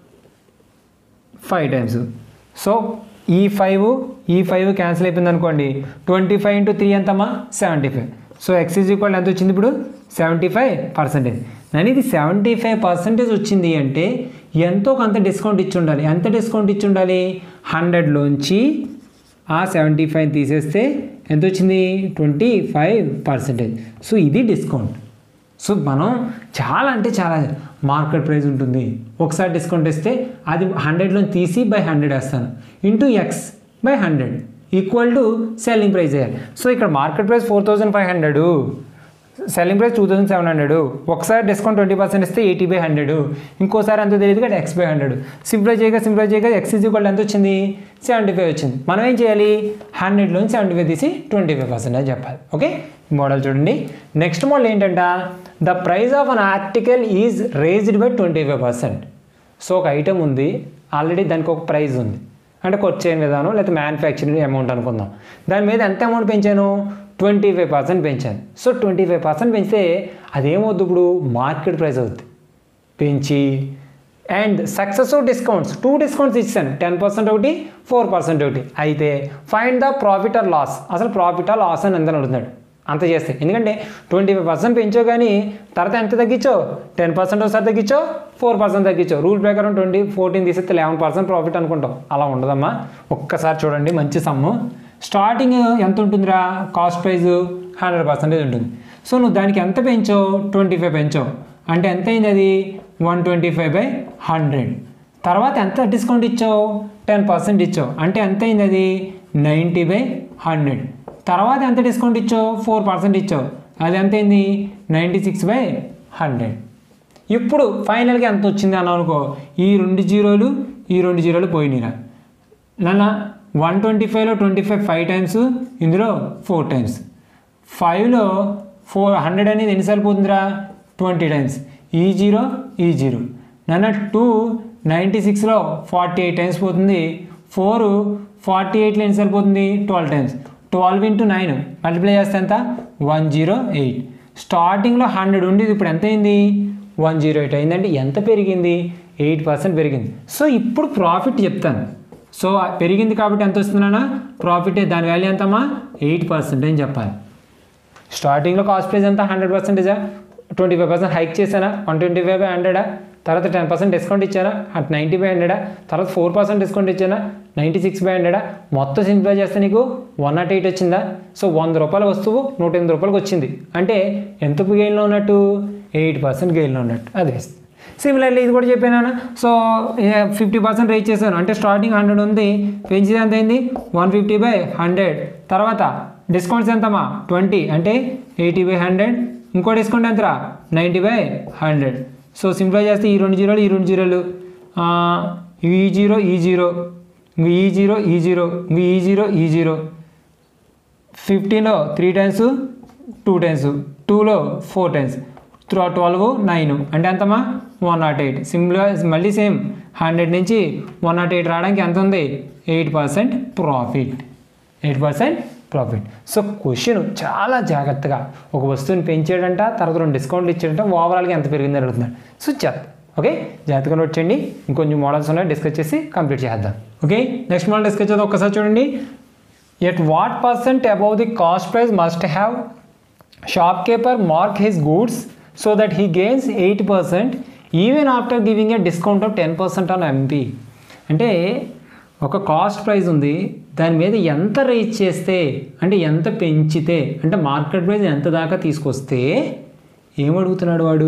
ఫైవ్ టైమ్స్ సో ఈ ఫైవ్ ఈ ఫైవ్ క్యాన్సిల్ అయిపోయింది అనుకోండి ట్వంటీ ఫైవ్ ఇంటూ త్రీ ఎంతమ్మా seventy five so X is equal ఎంత వచ్చింది ఇప్పుడు సెవెంటీ ఫైవ్ పర్సెంటేజ్ నేను ఇది సెవెంటీ ఫైవ్ పర్సెంటేజ్ వచ్చింది అంటే ఎంతో కొంత డిస్కౌంట్ ఇచ్చి ఉండాలి ఎంత డిస్కౌంట్ ఇచ్చి ఉండాలి హండ్రెడ్లోంచి ఆ సెవెంటీ ఫైవ్ తీసేస్తే ఎంత వచ్చింది ట్వంటీ ఫైవ్ పర్సెంటేజ్ సో ఇది డిస్కౌంట్ సో మనం చాలా అంటే చాలా మార్కెట్ ప్రైస్ ఉంటుంది, ఒకసారి డిస్కౌంట్ ఇస్తే అది హండ్రెడ్లో తీసి బై హండ్రెడ్ వేస్తాను into X by hundred equal to selling price వేయాలి. సో ఇక్కడ market price four thousand five hundred, selling price two thousand seven hundred, ఒకసారి డిస్కౌంట్ ట్వంటీ పర్సెంట్ ఇస్తే ఎయిటీ బై హండ్రెడ్, ఇంకోసారి ఎంత తెలియదు కదా ఎక్స్ బై హండ్రెడ్. సింప్లై చేయగా simply చేయగా ఎక్స్ ఈజ్ ఈక్వల్ ఎంత వచ్చింది, సెవెంటీ ఫైవ్ వచ్చింది. మనం ఏం చేయాలి, హండ్రెడ్లో సెవెంటీ ఫైవ్ తీసి ట్వంటీ ఫైవ్ పర్సెంట్ అని చెప్పాలి. ఓకే, మోడల్ చూడండి. నెక్స్ట్ మోడల్ ఏంటంట, the price of an article is raised by twenty five percent. So ఒక ఐటమ్ ఉంది, ఆల్రెడీ దానికి ఒక ప్రైస్ ఉంది, అంటే ఖర్చు చేయని విధానం లేకపోతే మ్యానుఫ్యాక్చరింగ్ అమౌంట్ అనుకుందాం. దాని మీద ఎంత అమౌంట్ పెంచాను, ట్వంటీ ఫైవ్ పర్సెంట్ పెంచాను. సో ట్వంటీ ఫైవ్ పర్సెంట్ పెంచితే అదేమవుద్దు, ఇప్పుడు మార్కెట్ ప్రైస్ అవుద్ది. పెంచి and successive discounts, two discounts ఇచ్చాను, టెన్ పర్సెంట్ ఒకటి, ఫోర్ పర్సెంట్ ఒకటి. అయితే find the profit or loss, అసలు ప్రాఫిట్ ఆర్ లాస్ అని ఎంత అడుగుతున్నాడు అంత చేస్తే. ఎందుకంటే ట్వంటీ ఫైవ్ పర్సెంట్ పెంచో కానీ తర్వాత ఎంత తగ్గించో, టెన్ పర్సెంట్ ఒకసారి తగ్గించో, ఫోర్ పర్సెంట్ తగ్గించో. రూల్ ప్రకారం ట్వంటీ ఫోర్టీన్ తీసేస్తే లెవెన్ పర్సెంట్ ప్రాఫిట్ అనుకుంటాం, అలా ఉండదమ్మా. ఒక్కసారి చూడండి, మంచి సమ్ము. స్టార్టింగ్ ఎంత ఉంటుందిరా, కాస్ట్ ప్రైస్ హండ్రెడ్ పర్సెంటేజ్ ఉంటుంది. సో నువ్వు దానికి ఎంత పెంచో, ట్వంటీ ఫైవ్ పెంచో, అంటే ఎంత అయింది అది, one twenty five by hundred. తర్వాత ఎంత డిస్కౌంట్ ఇచ్చావు, టెన్ పర్సెంట్ ఇచ్చావు, అంటే ఎంత అయింది అది, నైంటీ బై హండ్రెడ్. తర్వాత ఎంత డిస్కౌంట్ ఇచ్చావు, ఫోర్ పర్సెంట్ ఇచ్చావు, అది ఎంత అయింది, నైంటీ సిక్స్ బై హండ్రెడ్. ఇప్పుడు ఫైనల్గా ఎంత వచ్చింది అన్నావు అనుకో, ఈ రెండు జీరోలు ఈ రెండు జీరోలు పోయినాయిరా నాన్న. వన్ ట్వంటీ ఫైవ్లో ట్వంటీ ఫైవ్ ఫైవ్ టైమ్స్, ఇందులో ఫోర్ టైమ్స్. ఫైవ్లో ఫోర్ హండ్రెడ్ అనేది ఎన్నిసార్లు పోతుందిరా, ట్వంటీ టైమ్స్. ఈ జీరో ఈ జీరో నాన్న. టూ నైంటీ సిక్స్లో ఫార్టీ ఎయిట్ టైమ్స్ పోతుంది. ఫోర్ ఫార్టీ ఎయిట్లో ఎన్నిసార్లు పోతుంది, twelve times. Twelve into nine multiply చేస్తే ఎంత, వన్ జీరో ఎయిట్. స్టార్టింగ్లో హండ్రెడ్ ఉండేది, ఇప్పుడు ఎంత అయింది, వన్ జీరో ఎయిట్ అయిందంటే ఎంత పెరిగింది, ఎయిట్ పర్సెంట్ పెరిగింది. సో ఇప్పుడు ప్రాఫిట్ చెప్తాను. సో పెరిగింది కాబట్టి ఎంత వస్తుందన్నా, ప్రాఫిట్ దాని వాల్యూ ఎంతమ్మా, ఎయిట్ పర్సెంట్ అని చెప్పాలి. స్టార్టింగ్లో కాస్ట్ ప్రైస్ ఎంత, హండ్రెడ్ పర్సెంటేజా, ట్వంటీ ఫైవ్ పర్సెంట్ హైక్ చేశానా, వన్ ట్వంటీ ఫైవ్ బై హండ్రెడా, తర్వాత టెన్ పర్సెంట్ డిస్కౌంట్ ఇచ్చానా, అట్ నైంటీ బై హండ్రెడా, తర్వాత ఫోర్ పర్సెంట్ డిస్కౌంట్ ఇచ్చానా, నైంటీ సిక్స్ బై హండ్రెడా. మొత్తం సింప్లై చేస్తే నీకు వన్ నాట్ ఎయిట్ వచ్చిందా. సో వంద రూపాయల వస్తువు నూట ఎనిమిది రూపాయలకు వచ్చింది, అంటే ఎంత గెయిన్లో ఉన్నట్టు, ఎయిట్ పర్సెంట్ గెయిన్లో ఉన్నట్టు. అదే సిమిలర్లీ ఇది కూడా చెప్పాను. సో ఫిఫ్టీ పర్సెంట్ రేట్ చేశాను, అంటే స్టార్టింగ్ హండ్రెడ్ ఉంది, పెంచితే ఎంత అయింది, వన్ ఫిఫ్టీ బై హండ్రెడ్. తర్వాత డిస్కౌంట్స్ ఎంతమ్మా, ట్వంటీ, అంటే ఎయిటీ బై హండ్రెడ్. ఇంకో డిస్కౌంట్ ఎంతరా, ninety by hundred. So simply చేస్తే ఈ రెండు జీరోలు ఈ రెండు జీరోలు, ఈ జీరో ఈ జీరో, ఈ జీరో ఈ జీరో, ఈ జీరో ఈ జీరో. ఫిఫ్టీన్లో త్రీ టైమ్స్, టూ టైమ్స్, టూలో ఫోర్ టైమ్స్, ట్వెల్వ్ నైన్, అంటే ఎంతమ్మా, వన్ నాట్ ఎయిట్. సింపుల్గా మళ్ళీ సేమ్ హండ్రెడ్ నుంచి వన్ నాట్ ఎయిట్ రావడానికి ఎంత ఉంది, eight percent profit, eight percent profit. So question చాలా జాగ్రత్తగా, ఒక వస్తువుని పెంచాడంట, తర్వాత రెండు డిస్కౌంట్లు ఇచ్చాడంట, ఓవరాల్గా ఎంత పెరిగిందని అడుగుతున్నాడు. సో జాగ్రత్త, ఓకే, జాగ్రత్తగా నోట్ చేయండి. ఇంకొంచెం మోడల్స్ ఉన్నాయి, డిస్కస్ చేసి కంప్లీట్ చేద్దాం. ఓకే, నెక్స్ట్ మోడల్ డిస్కస్ చేద్దాం. ఒక్కసారి చూడండి. At what percent above the cost price must have shopkeeper mark his goods so that he gains eight percent even after giving a discount of ten percent on MP. అంటే ఒక cost price ఉంది, దాని మీద ఎంత rate చేస్తే, అంటే ఎంత పెంచితే, అంటే మార్కెట్ ప్రైస్ ఎంత దాకా తీసుకొస్తే ఏమడుగుతున్నాడు వాడు,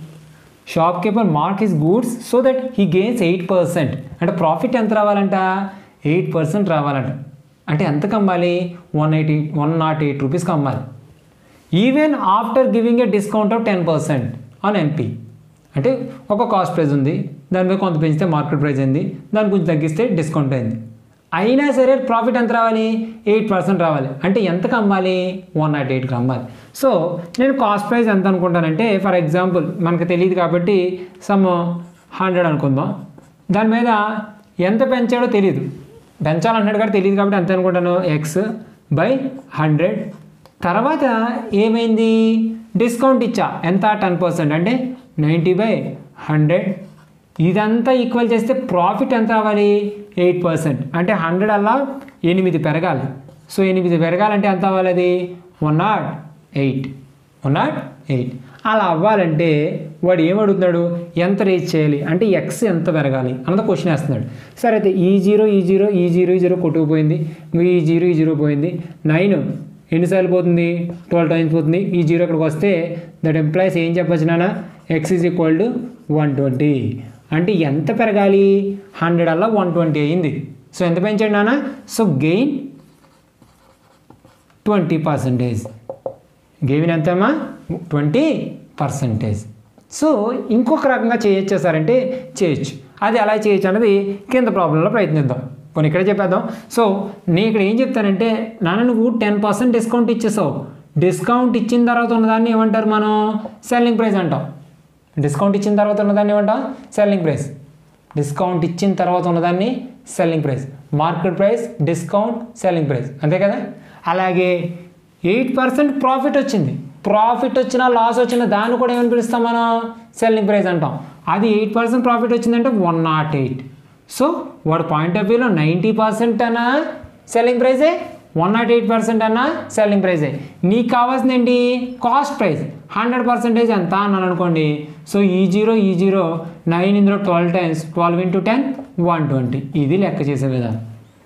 shopkeeper mark his goods so that he gains eight percent. అంటే ప్రాఫిట్ ఎంత రావాలంట, ఎయిట్ పర్సెంట్ రావాలంట. అంటే ఎంతకు అమ్మాలి, one eighty one not eight రూపీస్కి అమ్మాలి, even after giving a discount of ten percent on MP. అంటే ఒక కాస్ట్ ప్రైస్ ఉంది, దాని మీద కొంత పెంచితే మార్కెట్ ప్రైస్ అయింది, దాని కొంచెం తగ్గిస్తే డిస్కౌంట్ అయింది, అయినా సరే ప్రాఫిట్ ఎంత రావాలి, ఎయిట్ పర్సెంట్ రావాలి. అంటే ఎంతకు అమ్మాలి, వన్ నాట్ ఎయిట్కి అమ్మాలి. సో నేను కాస్ట్ ప్రైస్ ఎంత అనుకుంటానంటే, ఫర్ ఎగ్జాంపుల్ మనకు తెలియదు కాబట్టి సమ్ హండ్రెడ్ అనుకుందాం, దాని మీద ఎంత పెంచాడో తెలియదు, పెంచాలన్నాడు కాబట్టి తెలియదు కాబట్టి ఎంత అనుకుంటాను, ఎక్స్ బై హండ్రెడ్. తర్వాత ఏమైంది, డిస్కౌంట్ ఇచ్చా, ఎంత, టెన్ పర్సెంట్, అంటే నైంటీ బై హండ్రెడ్. ఇదంతా ఈక్వల్ చేస్తే ప్రాఫిట్ ఎంత రావాలి, ఎయిట్ పర్సెంట్. అంటే హండ్రెడ్ అలా ఎనిమిది పెరగాలి. సో ఎనిమిది పెరగాలంటే ఎంత అవ్వాలి, అది one not eight one not eight అలా అవ్వాలంటే వాడు ఏమడుగుతున్నాడు, ఎంత రేట్ చేయాలి అంటే ఎక్స్ ఎంత పెరగాలి అన్నది క్వశ్చన్ వేస్తున్నాడు. సరే అయితే ఈ జీరో ఈ జీరో ఈ జీరో ఈ జీరో కొట్టుకుపోయింది, ఈ జీరో ఈ జీరో పోయింది, నైన్ ఎన్నిసార్లు పోతుంది ట్వెల్వ్ టైమ్స్ పోతుంది ఈ జీరో ఇక్కడికి వస్తే దట్ ఎంప్లాయీస్ ఏం చెప్పచ్చు నాన్న x is equal to one twenty అంటే ఎంత పెరగాలి హండ్రెడ్ అలా వన్ ట్వంటీ అయింది సో ఎంత పెంచండి నాన్న so gain twenty percentage gain ఎంతమ్మా ట్వంటీ పర్సెంటేజ్ సో ఇంకొక రకంగా చేయొచ్చు సార్ అంటే చేయొచ్చు అది ఎలా చేయొచ్చు అనేది కింద ప్రాబ్లంలో ప్రయత్నిద్దాం కొన్ని ఇక్కడే చెప్పేద్దాం సో నేను ఇక్కడ ఏం చెప్తానంటే నాన్న నువ్వు టెన్ పర్సెంట్ డిస్కౌంట్ ఇచ్చేసావు డిస్కౌంట్ ఇచ్చిన తర్వాత ఉన్నదాన్ని ఏమంటారు మనం సెల్లింగ్ ప్రైస్ అంటాం డిస్కౌంట్ ఇచ్చిన తర్వాత ఉన్నదాన్ని ఏమంటాం సెల్లింగ్ ప్రైస్ డిస్కౌంట్ ఇచ్చిన తర్వాత ఉన్నదాన్ని selling price market price discount selling price అంతే కదా అలాగే ఎయిట్ పర్సెంట్ ప్రాఫిట్ వచ్చింది ప్రాఫిట్ వచ్చినా లాస్ వచ్చినా దాన్ని కూడా ఏమని పిలుస్తాం మనం సెల్లింగ్ ప్రైస్ అంటాం అది ఎయిట్ పర్సెంట్ ప్రాఫిట్ వచ్చిందంటే వన్ నాట్ ఎయిట్ సో వాడు పాయింట్ ఆఫ్ వ్యూలో నైంటీ పర్సెంట్ అన్నా సెల్లింగ్ ప్రైజే వన్ నాట్ ఎయిట్ పర్సెంట్ అన్నా సెల్లింగ్ ప్రైజే నీకు కావాల్సింది ఏంటి కాస్ట్ ప్రైస్ హండ్రెడ్ పర్సెంటేజ్ ఎంత అన్నాను అనుకోండి సో ఈ జీరో ఈ జీరో నైన్ ఇందులో twelve times twelve into ten one twenty ఇది లెక్క చేసే విధానం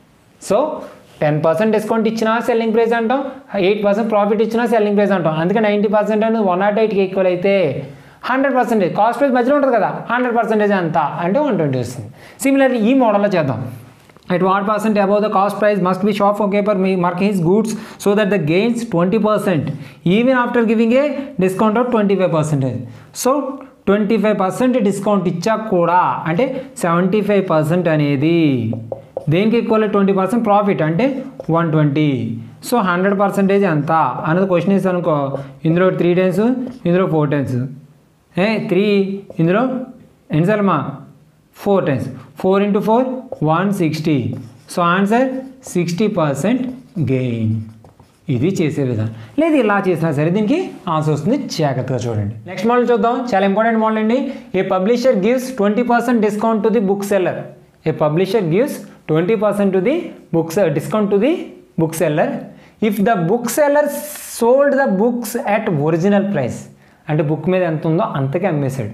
సో టెన్ పర్సెంట్ డిస్కౌంట్ ఇచ్చినా సెల్లింగ్ ప్రైస్ అంటాం ఎయిట్ పర్సెంట్ ప్రాఫిట్ ఇచ్చినా సెల్లింగ్ ప్రైస్ అంటాం అందుకే నైంటీ పర్సెంట్ అనేది వన్ నాట్ ఎయిట్కి ఈక్వల్ అయితే హండ్రెడ్ పర్సెంటేజ్ కాస్ట్ ప్రైస్ మధ్యలో ఉంటుంది కదా హండ్రెడ్ పర్సెంటేజ్ అంతా అంటే వన్ ట్వంటీ వస్తుంది సిమిలర్లీ ఈ మోడల్లో చేద్దాం at what percent above the cost price must be shopkeeper marking his goods so that the gains twenty percent even after giving a discount of twenty-five percent so twenty-five percent discount ఇచ్చా కూడా అంటే seventy five percent అనేది దేనికి equal twenty percent profit అంటే one twenty so hundred percentage ఎంత అనేది question ఇస్తాను అనుకో ఇందులో త్రీ టైమ్స్ ఇందులో ఫోర్ టైమ్స్ ఏ త్రీ ఇందులో ఎన్నిసార్లమ్మా four times four into four one sixty so answer sixty percent gain ఇది చేసే విధానం లేదు ఇలా చేసినా సరే దీనికి ఆన్సర్ వస్తుంది జాగ్రత్తగా చూడండి నెక్స్ట్ మోడల్ చూద్దాం చాలా ఇంపార్టెంట్ మోడల్ అండి a publisher gives twenty percent discount to the book seller a publisher gives twenty percent to the books discount to the book seller if the book seller sold the books at original price అంటే బుక్ మీద ఎంత ఉందో అంతకే అమ్మేశాడు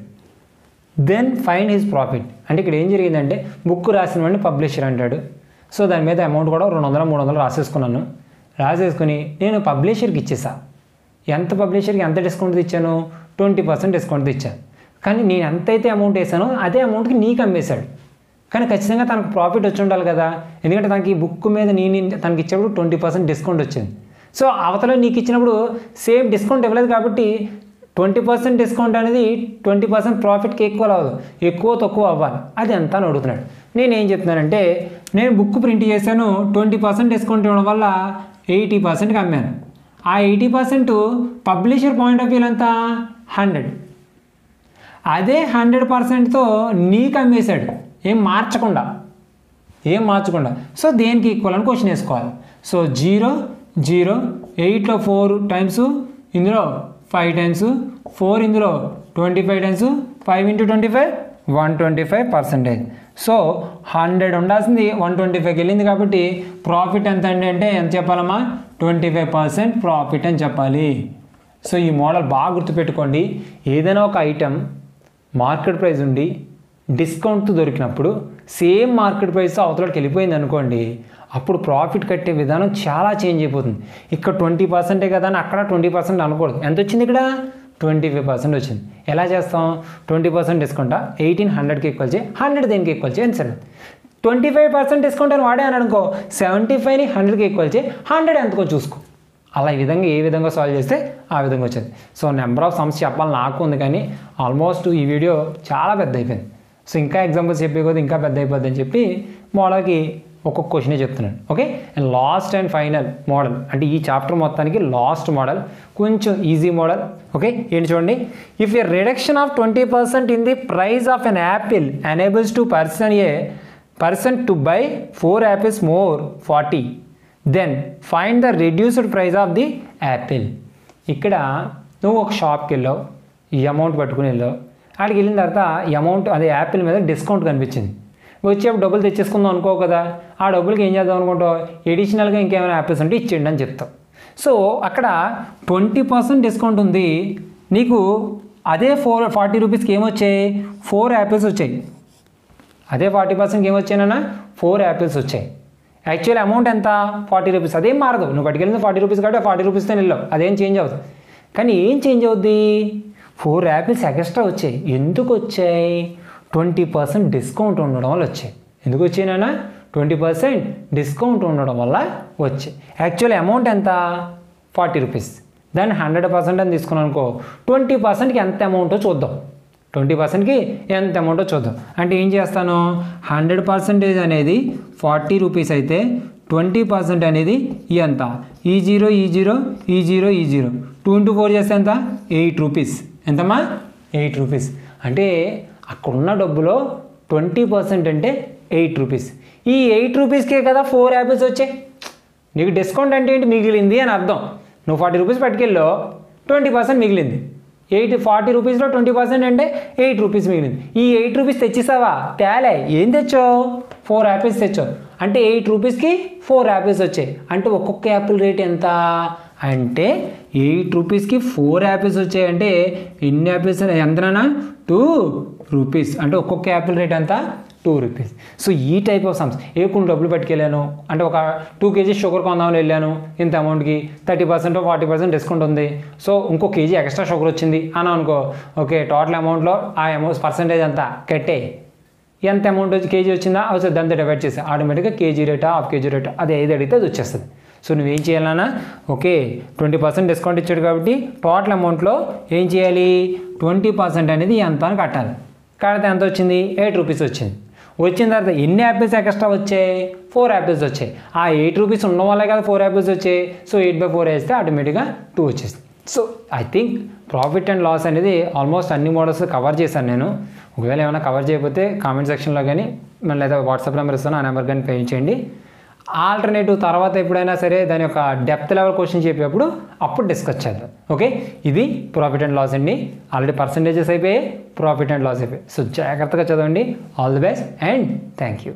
then find his profit అంటే ఇక్కడ ఏం జరిగిందంటే బుక్ రాసిన వాడిని పబ్లిషర్ అంటాడు సో దాని మీద అమౌంట్ కూడా రెండు వందల మూడు వందలు రాసేసుకున్నాను రాసేసుకుని నేను పబ్లిషర్కి ఇచ్చేసా ఎంత పబ్లిషర్కి ఎంత డిస్కౌంట్ ఇచ్చాను ట్వంటీ పర్సెంట్ డిస్కౌంట్ ఇచ్చాను కానీ నేను ఎంతైతే అమౌంట్ వేసానో అదే అమౌంట్కి నీకు అమ్మేశాడు కానీ ఖచ్చితంగా తనకు ప్రాఫిట్ వచ్చి ఉండాలి కదా ఎందుకంటే తనకి ఈ బుక్ మీద నేను తనకి ఇచ్చినప్పుడు ట్వంటీ పర్సెంట్ డిస్కౌంట్ వచ్చింది సో అవతల నీకు ఇచ్చినప్పుడు సేమ్ డిస్కౌంట్ ఇవ్వలేదు కాబట్టి ట్వంటీ పర్సెంట్ డిస్కౌంట్ అనేది ట్వంటీ పర్సెంట్ ప్రాఫిట్కి ఈక్వల్ అవ్వదు ఎక్కువ తక్కువ అవ్వాలి అది ఎంత అని అడుగుతున్నాడు నేను ఏం చెప్తున్నానంటే నేను బుక్ ప్రింట్ చేశాను ట్వంటీ పర్సెంట్ డిస్కౌంట్ ఇవ్వడం వల్ల ఎయిటీ పర్సెంట్కి అమ్మాను ఆ eighty percent publisher point of view ఎంత హండ్రెడ్ అదే హండ్రెడ్ పర్సెంట్తో నీకు అమ్మేశాడు ఏం మార్చకుండా ఏం మార్చకుండా సో దేనికి ఈక్వల్ అని క్వశ్చన్ వేసుకోవాలి సో జీరో జీరో ఎయిట్లో ఫోర్ టైమ్స్ ఇందులో ఫైవ్ టైమ్స్ ఫోర్ ఇందులో twenty five times five into twenty five one twenty five percentage so hundred ఉండాల్సింది వన్ ట్వంటీ ఫైవ్కి వెళ్ళింది కాబట్టి ప్రాఫిట్ ఎంత అండి అంటే ఎంత చెప్పాలమ్మా ట్వంటీ ఫైవ్ పర్సెంట్ ప్రాఫిట్ అని చెప్పాలి సో ఈ మోడల్ బాగా గుర్తుపెట్టుకోండి ఏదైనా ఒక ఐటెం మార్కెట్ ప్రైస్ ఉండి డిస్కౌంట్ దొరికినప్పుడు సేమ్ మార్కెట్ ప్రైస్ అవతలకి వెళ్ళిపోయింది అనుకోండి అప్పుడు ప్రాఫిట్ కట్టే విధానం చాలా చేంజ్ అయిపోతుంది ఇక్కడ ట్వంటీ పర్సెంటే కదా అని అక్కడ ట్వంటీ పర్సెంట్ అనకూడదు ఎంత వచ్చింది ఇక్కడ ట్వంటీ ఫైవ్ పర్సెంట్ వచ్చింది ఎలా చేస్తాం ట్వంటీ పర్సెంట్ డిస్కౌంట్ ఎయిటీన్ హండ్రెడ్కి ఈక్వల్ చేయి హండ్రెడ్ దేనికి ఈక్వల్ చేయి సరే ట్వంటీ ఫైవ్ పర్సెంట్ డిస్కౌంట్ అని వాడే అని అనుకో సెవెంటీ ఫైవ్ని హండ్రెడ్కి ఈక్వల్ చేయి హండ్రెడ్ ఎంతకో చూసుకో అలా ఈ విధంగా ఏ విధంగా సాల్వ్ చేస్తే ఆ విధంగా వచ్చేది సో నెంబర్ ఆఫ్ సమ్స్ చెప్పాలి నాకు ఉంది కానీ ఆల్మోస్ట్ ఈ వీడియో చాలా పెద్ద అయిపోయింది సో ఇంకా ఎగ్జాంపుల్స్ చెప్పే కొద్ది ఇంకా పెద్ద అయిపోద్ది అని చెప్పి మోడల్కి ఒక్కొక్క క్వశ్చనే చెప్తున్నాను okay and last and final model అంటే ఈ చాప్టర్ మొత్తానికి లాస్ట్ మోడల్ కొంచెం ఈజీ మోడల్ ఓకే ఏంటి చూడండి if a reduction of twenty percent in the price of an apple enables to person a person to buy four apples more forty then find the reduced price of the apple ఇక్కడ నువ్వు ఒక షాప్కి వెళ్ళావు ఈ amount పట్టుకుని వెళ్ళావు అక్కడికి వెళ్ళిన తర్వాత ఈ అమౌంట్ అదే యాపిల్ మీద డిస్కౌంట్ కనిపించింది వచ్చేప్పుడు డబ్బులు తెచ్చేసుకుందాం అనుకో కదా ఆ డబ్బులకి ఏం చేద్దాం అనుకుంటావు ఎడిషనల్గా ఇంకేమైనా యాపిల్స్ ఉంటే ఇచ్చేయండి అని చెప్తావు సో అక్కడ ట్వంటీ పర్సెంట్ డిస్కౌంట్ ఉంది నీకు అదే ఫోర్ ఫార్టీ రూపీస్కి ఏమొచ్చాయి ఫోర్ యాపిల్స్ వచ్చాయి అదే ఫార్టీ పర్సెంట్కి ఏమొచ్చాయన్నా ఫోర్ యాపిల్స్ వచ్చాయి యాక్చువల్ అమౌంట్ ఎంత ఫార్టీ రూపీస్, అదేం మారదు. నువ్వు పట్టుకెళ్ళింది ఫార్టీ రూపీస్ కాబట్టి ఫార్టీ రూపీస్తో వెళ్ళావు, అదేం చేంజ్ అవుతుంది. కానీ ఏం చేంజ్ అవుద్ది, ఫోర్ యాపిల్స్ ఎక్స్ట్రా వచ్చాయి. ఎందుకు వచ్చాయి, ట్వంటీ పర్సెంట్ డిస్కౌంట్ ఉండడం వల్ల వచ్చాయి. ఎందుకు వచ్చాయి నాన్న, ట్వంటీ పర్సెంట్ డిస్కౌంట్ ఉండడం వల్ల వచ్చాయి. యాక్చువల్ అమౌంట్ ఎంత ఫార్టీ రూపీస్, దాన్ని హండ్రెడ్ పర్సెంట్ అని తీసుకున్నాను అనుకో, ట్వంటీ పర్సెంట్కి ఎంత అమౌంటో చూద్దాం. ట్వంటీ పర్సెంట్కి ఎంత అమౌంటో చూద్దాం. అంటే ఏం చేస్తాను, హండ్రెడ్ పర్సెంటేజ్ అనేది ఫార్టీ రూపీస్ అయితే ట్వంటీ పర్సెంట్ అనేది ఎంత, ఈ జీరో ఈ జీరో ఈ జీరో ఈ జీరో టూ ఇంటూ ఫోర్ చేస్తే ఎంత, ఎయిట్ రూపీస్. ఎంతమ్మా, ఎయిట్ రూపీస్. అంటే అక్కడున్న డబ్బులో ట్వంటీ పర్సెంట్ అంటే ఎయిట్ రూపీస్. ఈ ఎయిట్ రూపీస్కే కదా ఫోర్ యాపిల్స్ వచ్చాయి. నీకు డిస్కౌంట్ అంటే ఏంటి, మిగిలింది అని అర్థం. నువ్వు ఫార్టీ రూపీస్ పట్టుకెళ్ళో ట్వంటీ పర్సెంట్ మిగిలింది. ఎయిట్ ఫార్టీ రూపీస్లో ట్వంటీ పర్సెంట్ అంటే ఎయిట్ రూపీస్ మిగిలింది. ఈ ఎయిట్ రూపీస్ తెచ్చేసావా, తేలే. ఏం తెచ్చావు, ఫోర్ యాపిల్స్ తెచ్చావు. అంటే ఎయిట్ రూపీస్కి ఫోర్ యాపిల్స్ వచ్చాయి. అంటే ఒక్కొక్క యాపిల్ రేట్ ఎంత అంటే ఎయిట్ రూపీస్కి ఫోర్ యాపిల్స్ వచ్చాయంటే ఎన్ని యాపిల్స్ ఎంతనా, టూ రూపీస్. అంటే ఒక్కొక్క యాపిల్ రేట్ ఎంత, టూ రూపీస్. సో ఈ టైప్ ఆఫ్ సమ్స్. ఏ కొన్ని డబ్బులు పట్టుకెళ్ళాను అంటే ఒక టూ కేజీస్ షుగర్ కొందామని వెళ్ళాను, ఇంత అమౌంట్కి thirty percent forty percent discount ఉంది. సో ఇంకో కేజీ ఎక్స్ట్రా షుగర్ వచ్చింది అని అనుకో, ఓకే టోటల్ అమౌంట్లో ఆ అమౌంట్ పర్సెంటేజ్ అంతా కట్టే, ఎంత అమౌంట్ వచ్చి కేజీ వచ్చిందా వచ్చి దాంతో డివైడ్ చేసి ఆటోమేటిక్గా కేజీ రేటా హాఫ్ కేజీ రేటా అది ఏది అడిగితే అది వచ్చేస్తుంది. సో నువ్వేం చేయాలన్నా, ఓకే ట్వంటీ పర్సెంట్ డిస్కౌంట్ ఇచ్చాడు కాబట్టి టోటల్ అమౌంట్లో ఏం చేయాలి, ట్వంటీ పర్సెంట్ అనేది ఎంత అని కట్టాలి. కడితే ఎంత వచ్చింది, ఎయిట్ రూపీస్ వచ్చింది. వచ్చిన తర్వాత ఎన్ని యాపిల్స్ ఎక్స్ట్రా వచ్చాయి, ఫోర్ యాపిల్స్ వచ్చాయి. ఆ ఎయిట్ రూపీస్ ఉండడం వల్లే కదా ఫోర్ యాపిల్స్ వచ్చాయి. సో ఎయిట్ బై ఫోర్ వేస్తే ఆటోమేటిక్గా టూ వచ్చేసింది. So I think profit and loss అనేది ఆల్మోస్ట్ అన్ని మోడల్స్ కవర్ చేశాను నేను. ఒకవేళ ఏమైనా కవర్ చేయకపోతే కామెంట్ సెక్షన్లో కానీ మళ్ళీ లేదా వాట్సాప్ నెంబర్ ఇస్తాను, ఆ నెంబర్ కానీ పే చేయండి. ఆల్టర్నేటివ్ తర్వాత ఎప్పుడైనా సరే దాని యొక్క డెప్త్ లెవెల్ క్వశ్చన్ చెప్పేటప్పుడు అప్పుడు డిస్కస్ చేద్దాం. ఓకే, ఇది ప్రాఫిట్ అండ్ లాస్ అండి. ఆల్రెడీ పర్సంటేజెస్ అయిపోయాయి, ప్రాఫిట్ అండ్ లాస్ అయిపోయాయి. సో జాగ్రత్తగా చదవండి. All the best and thank you.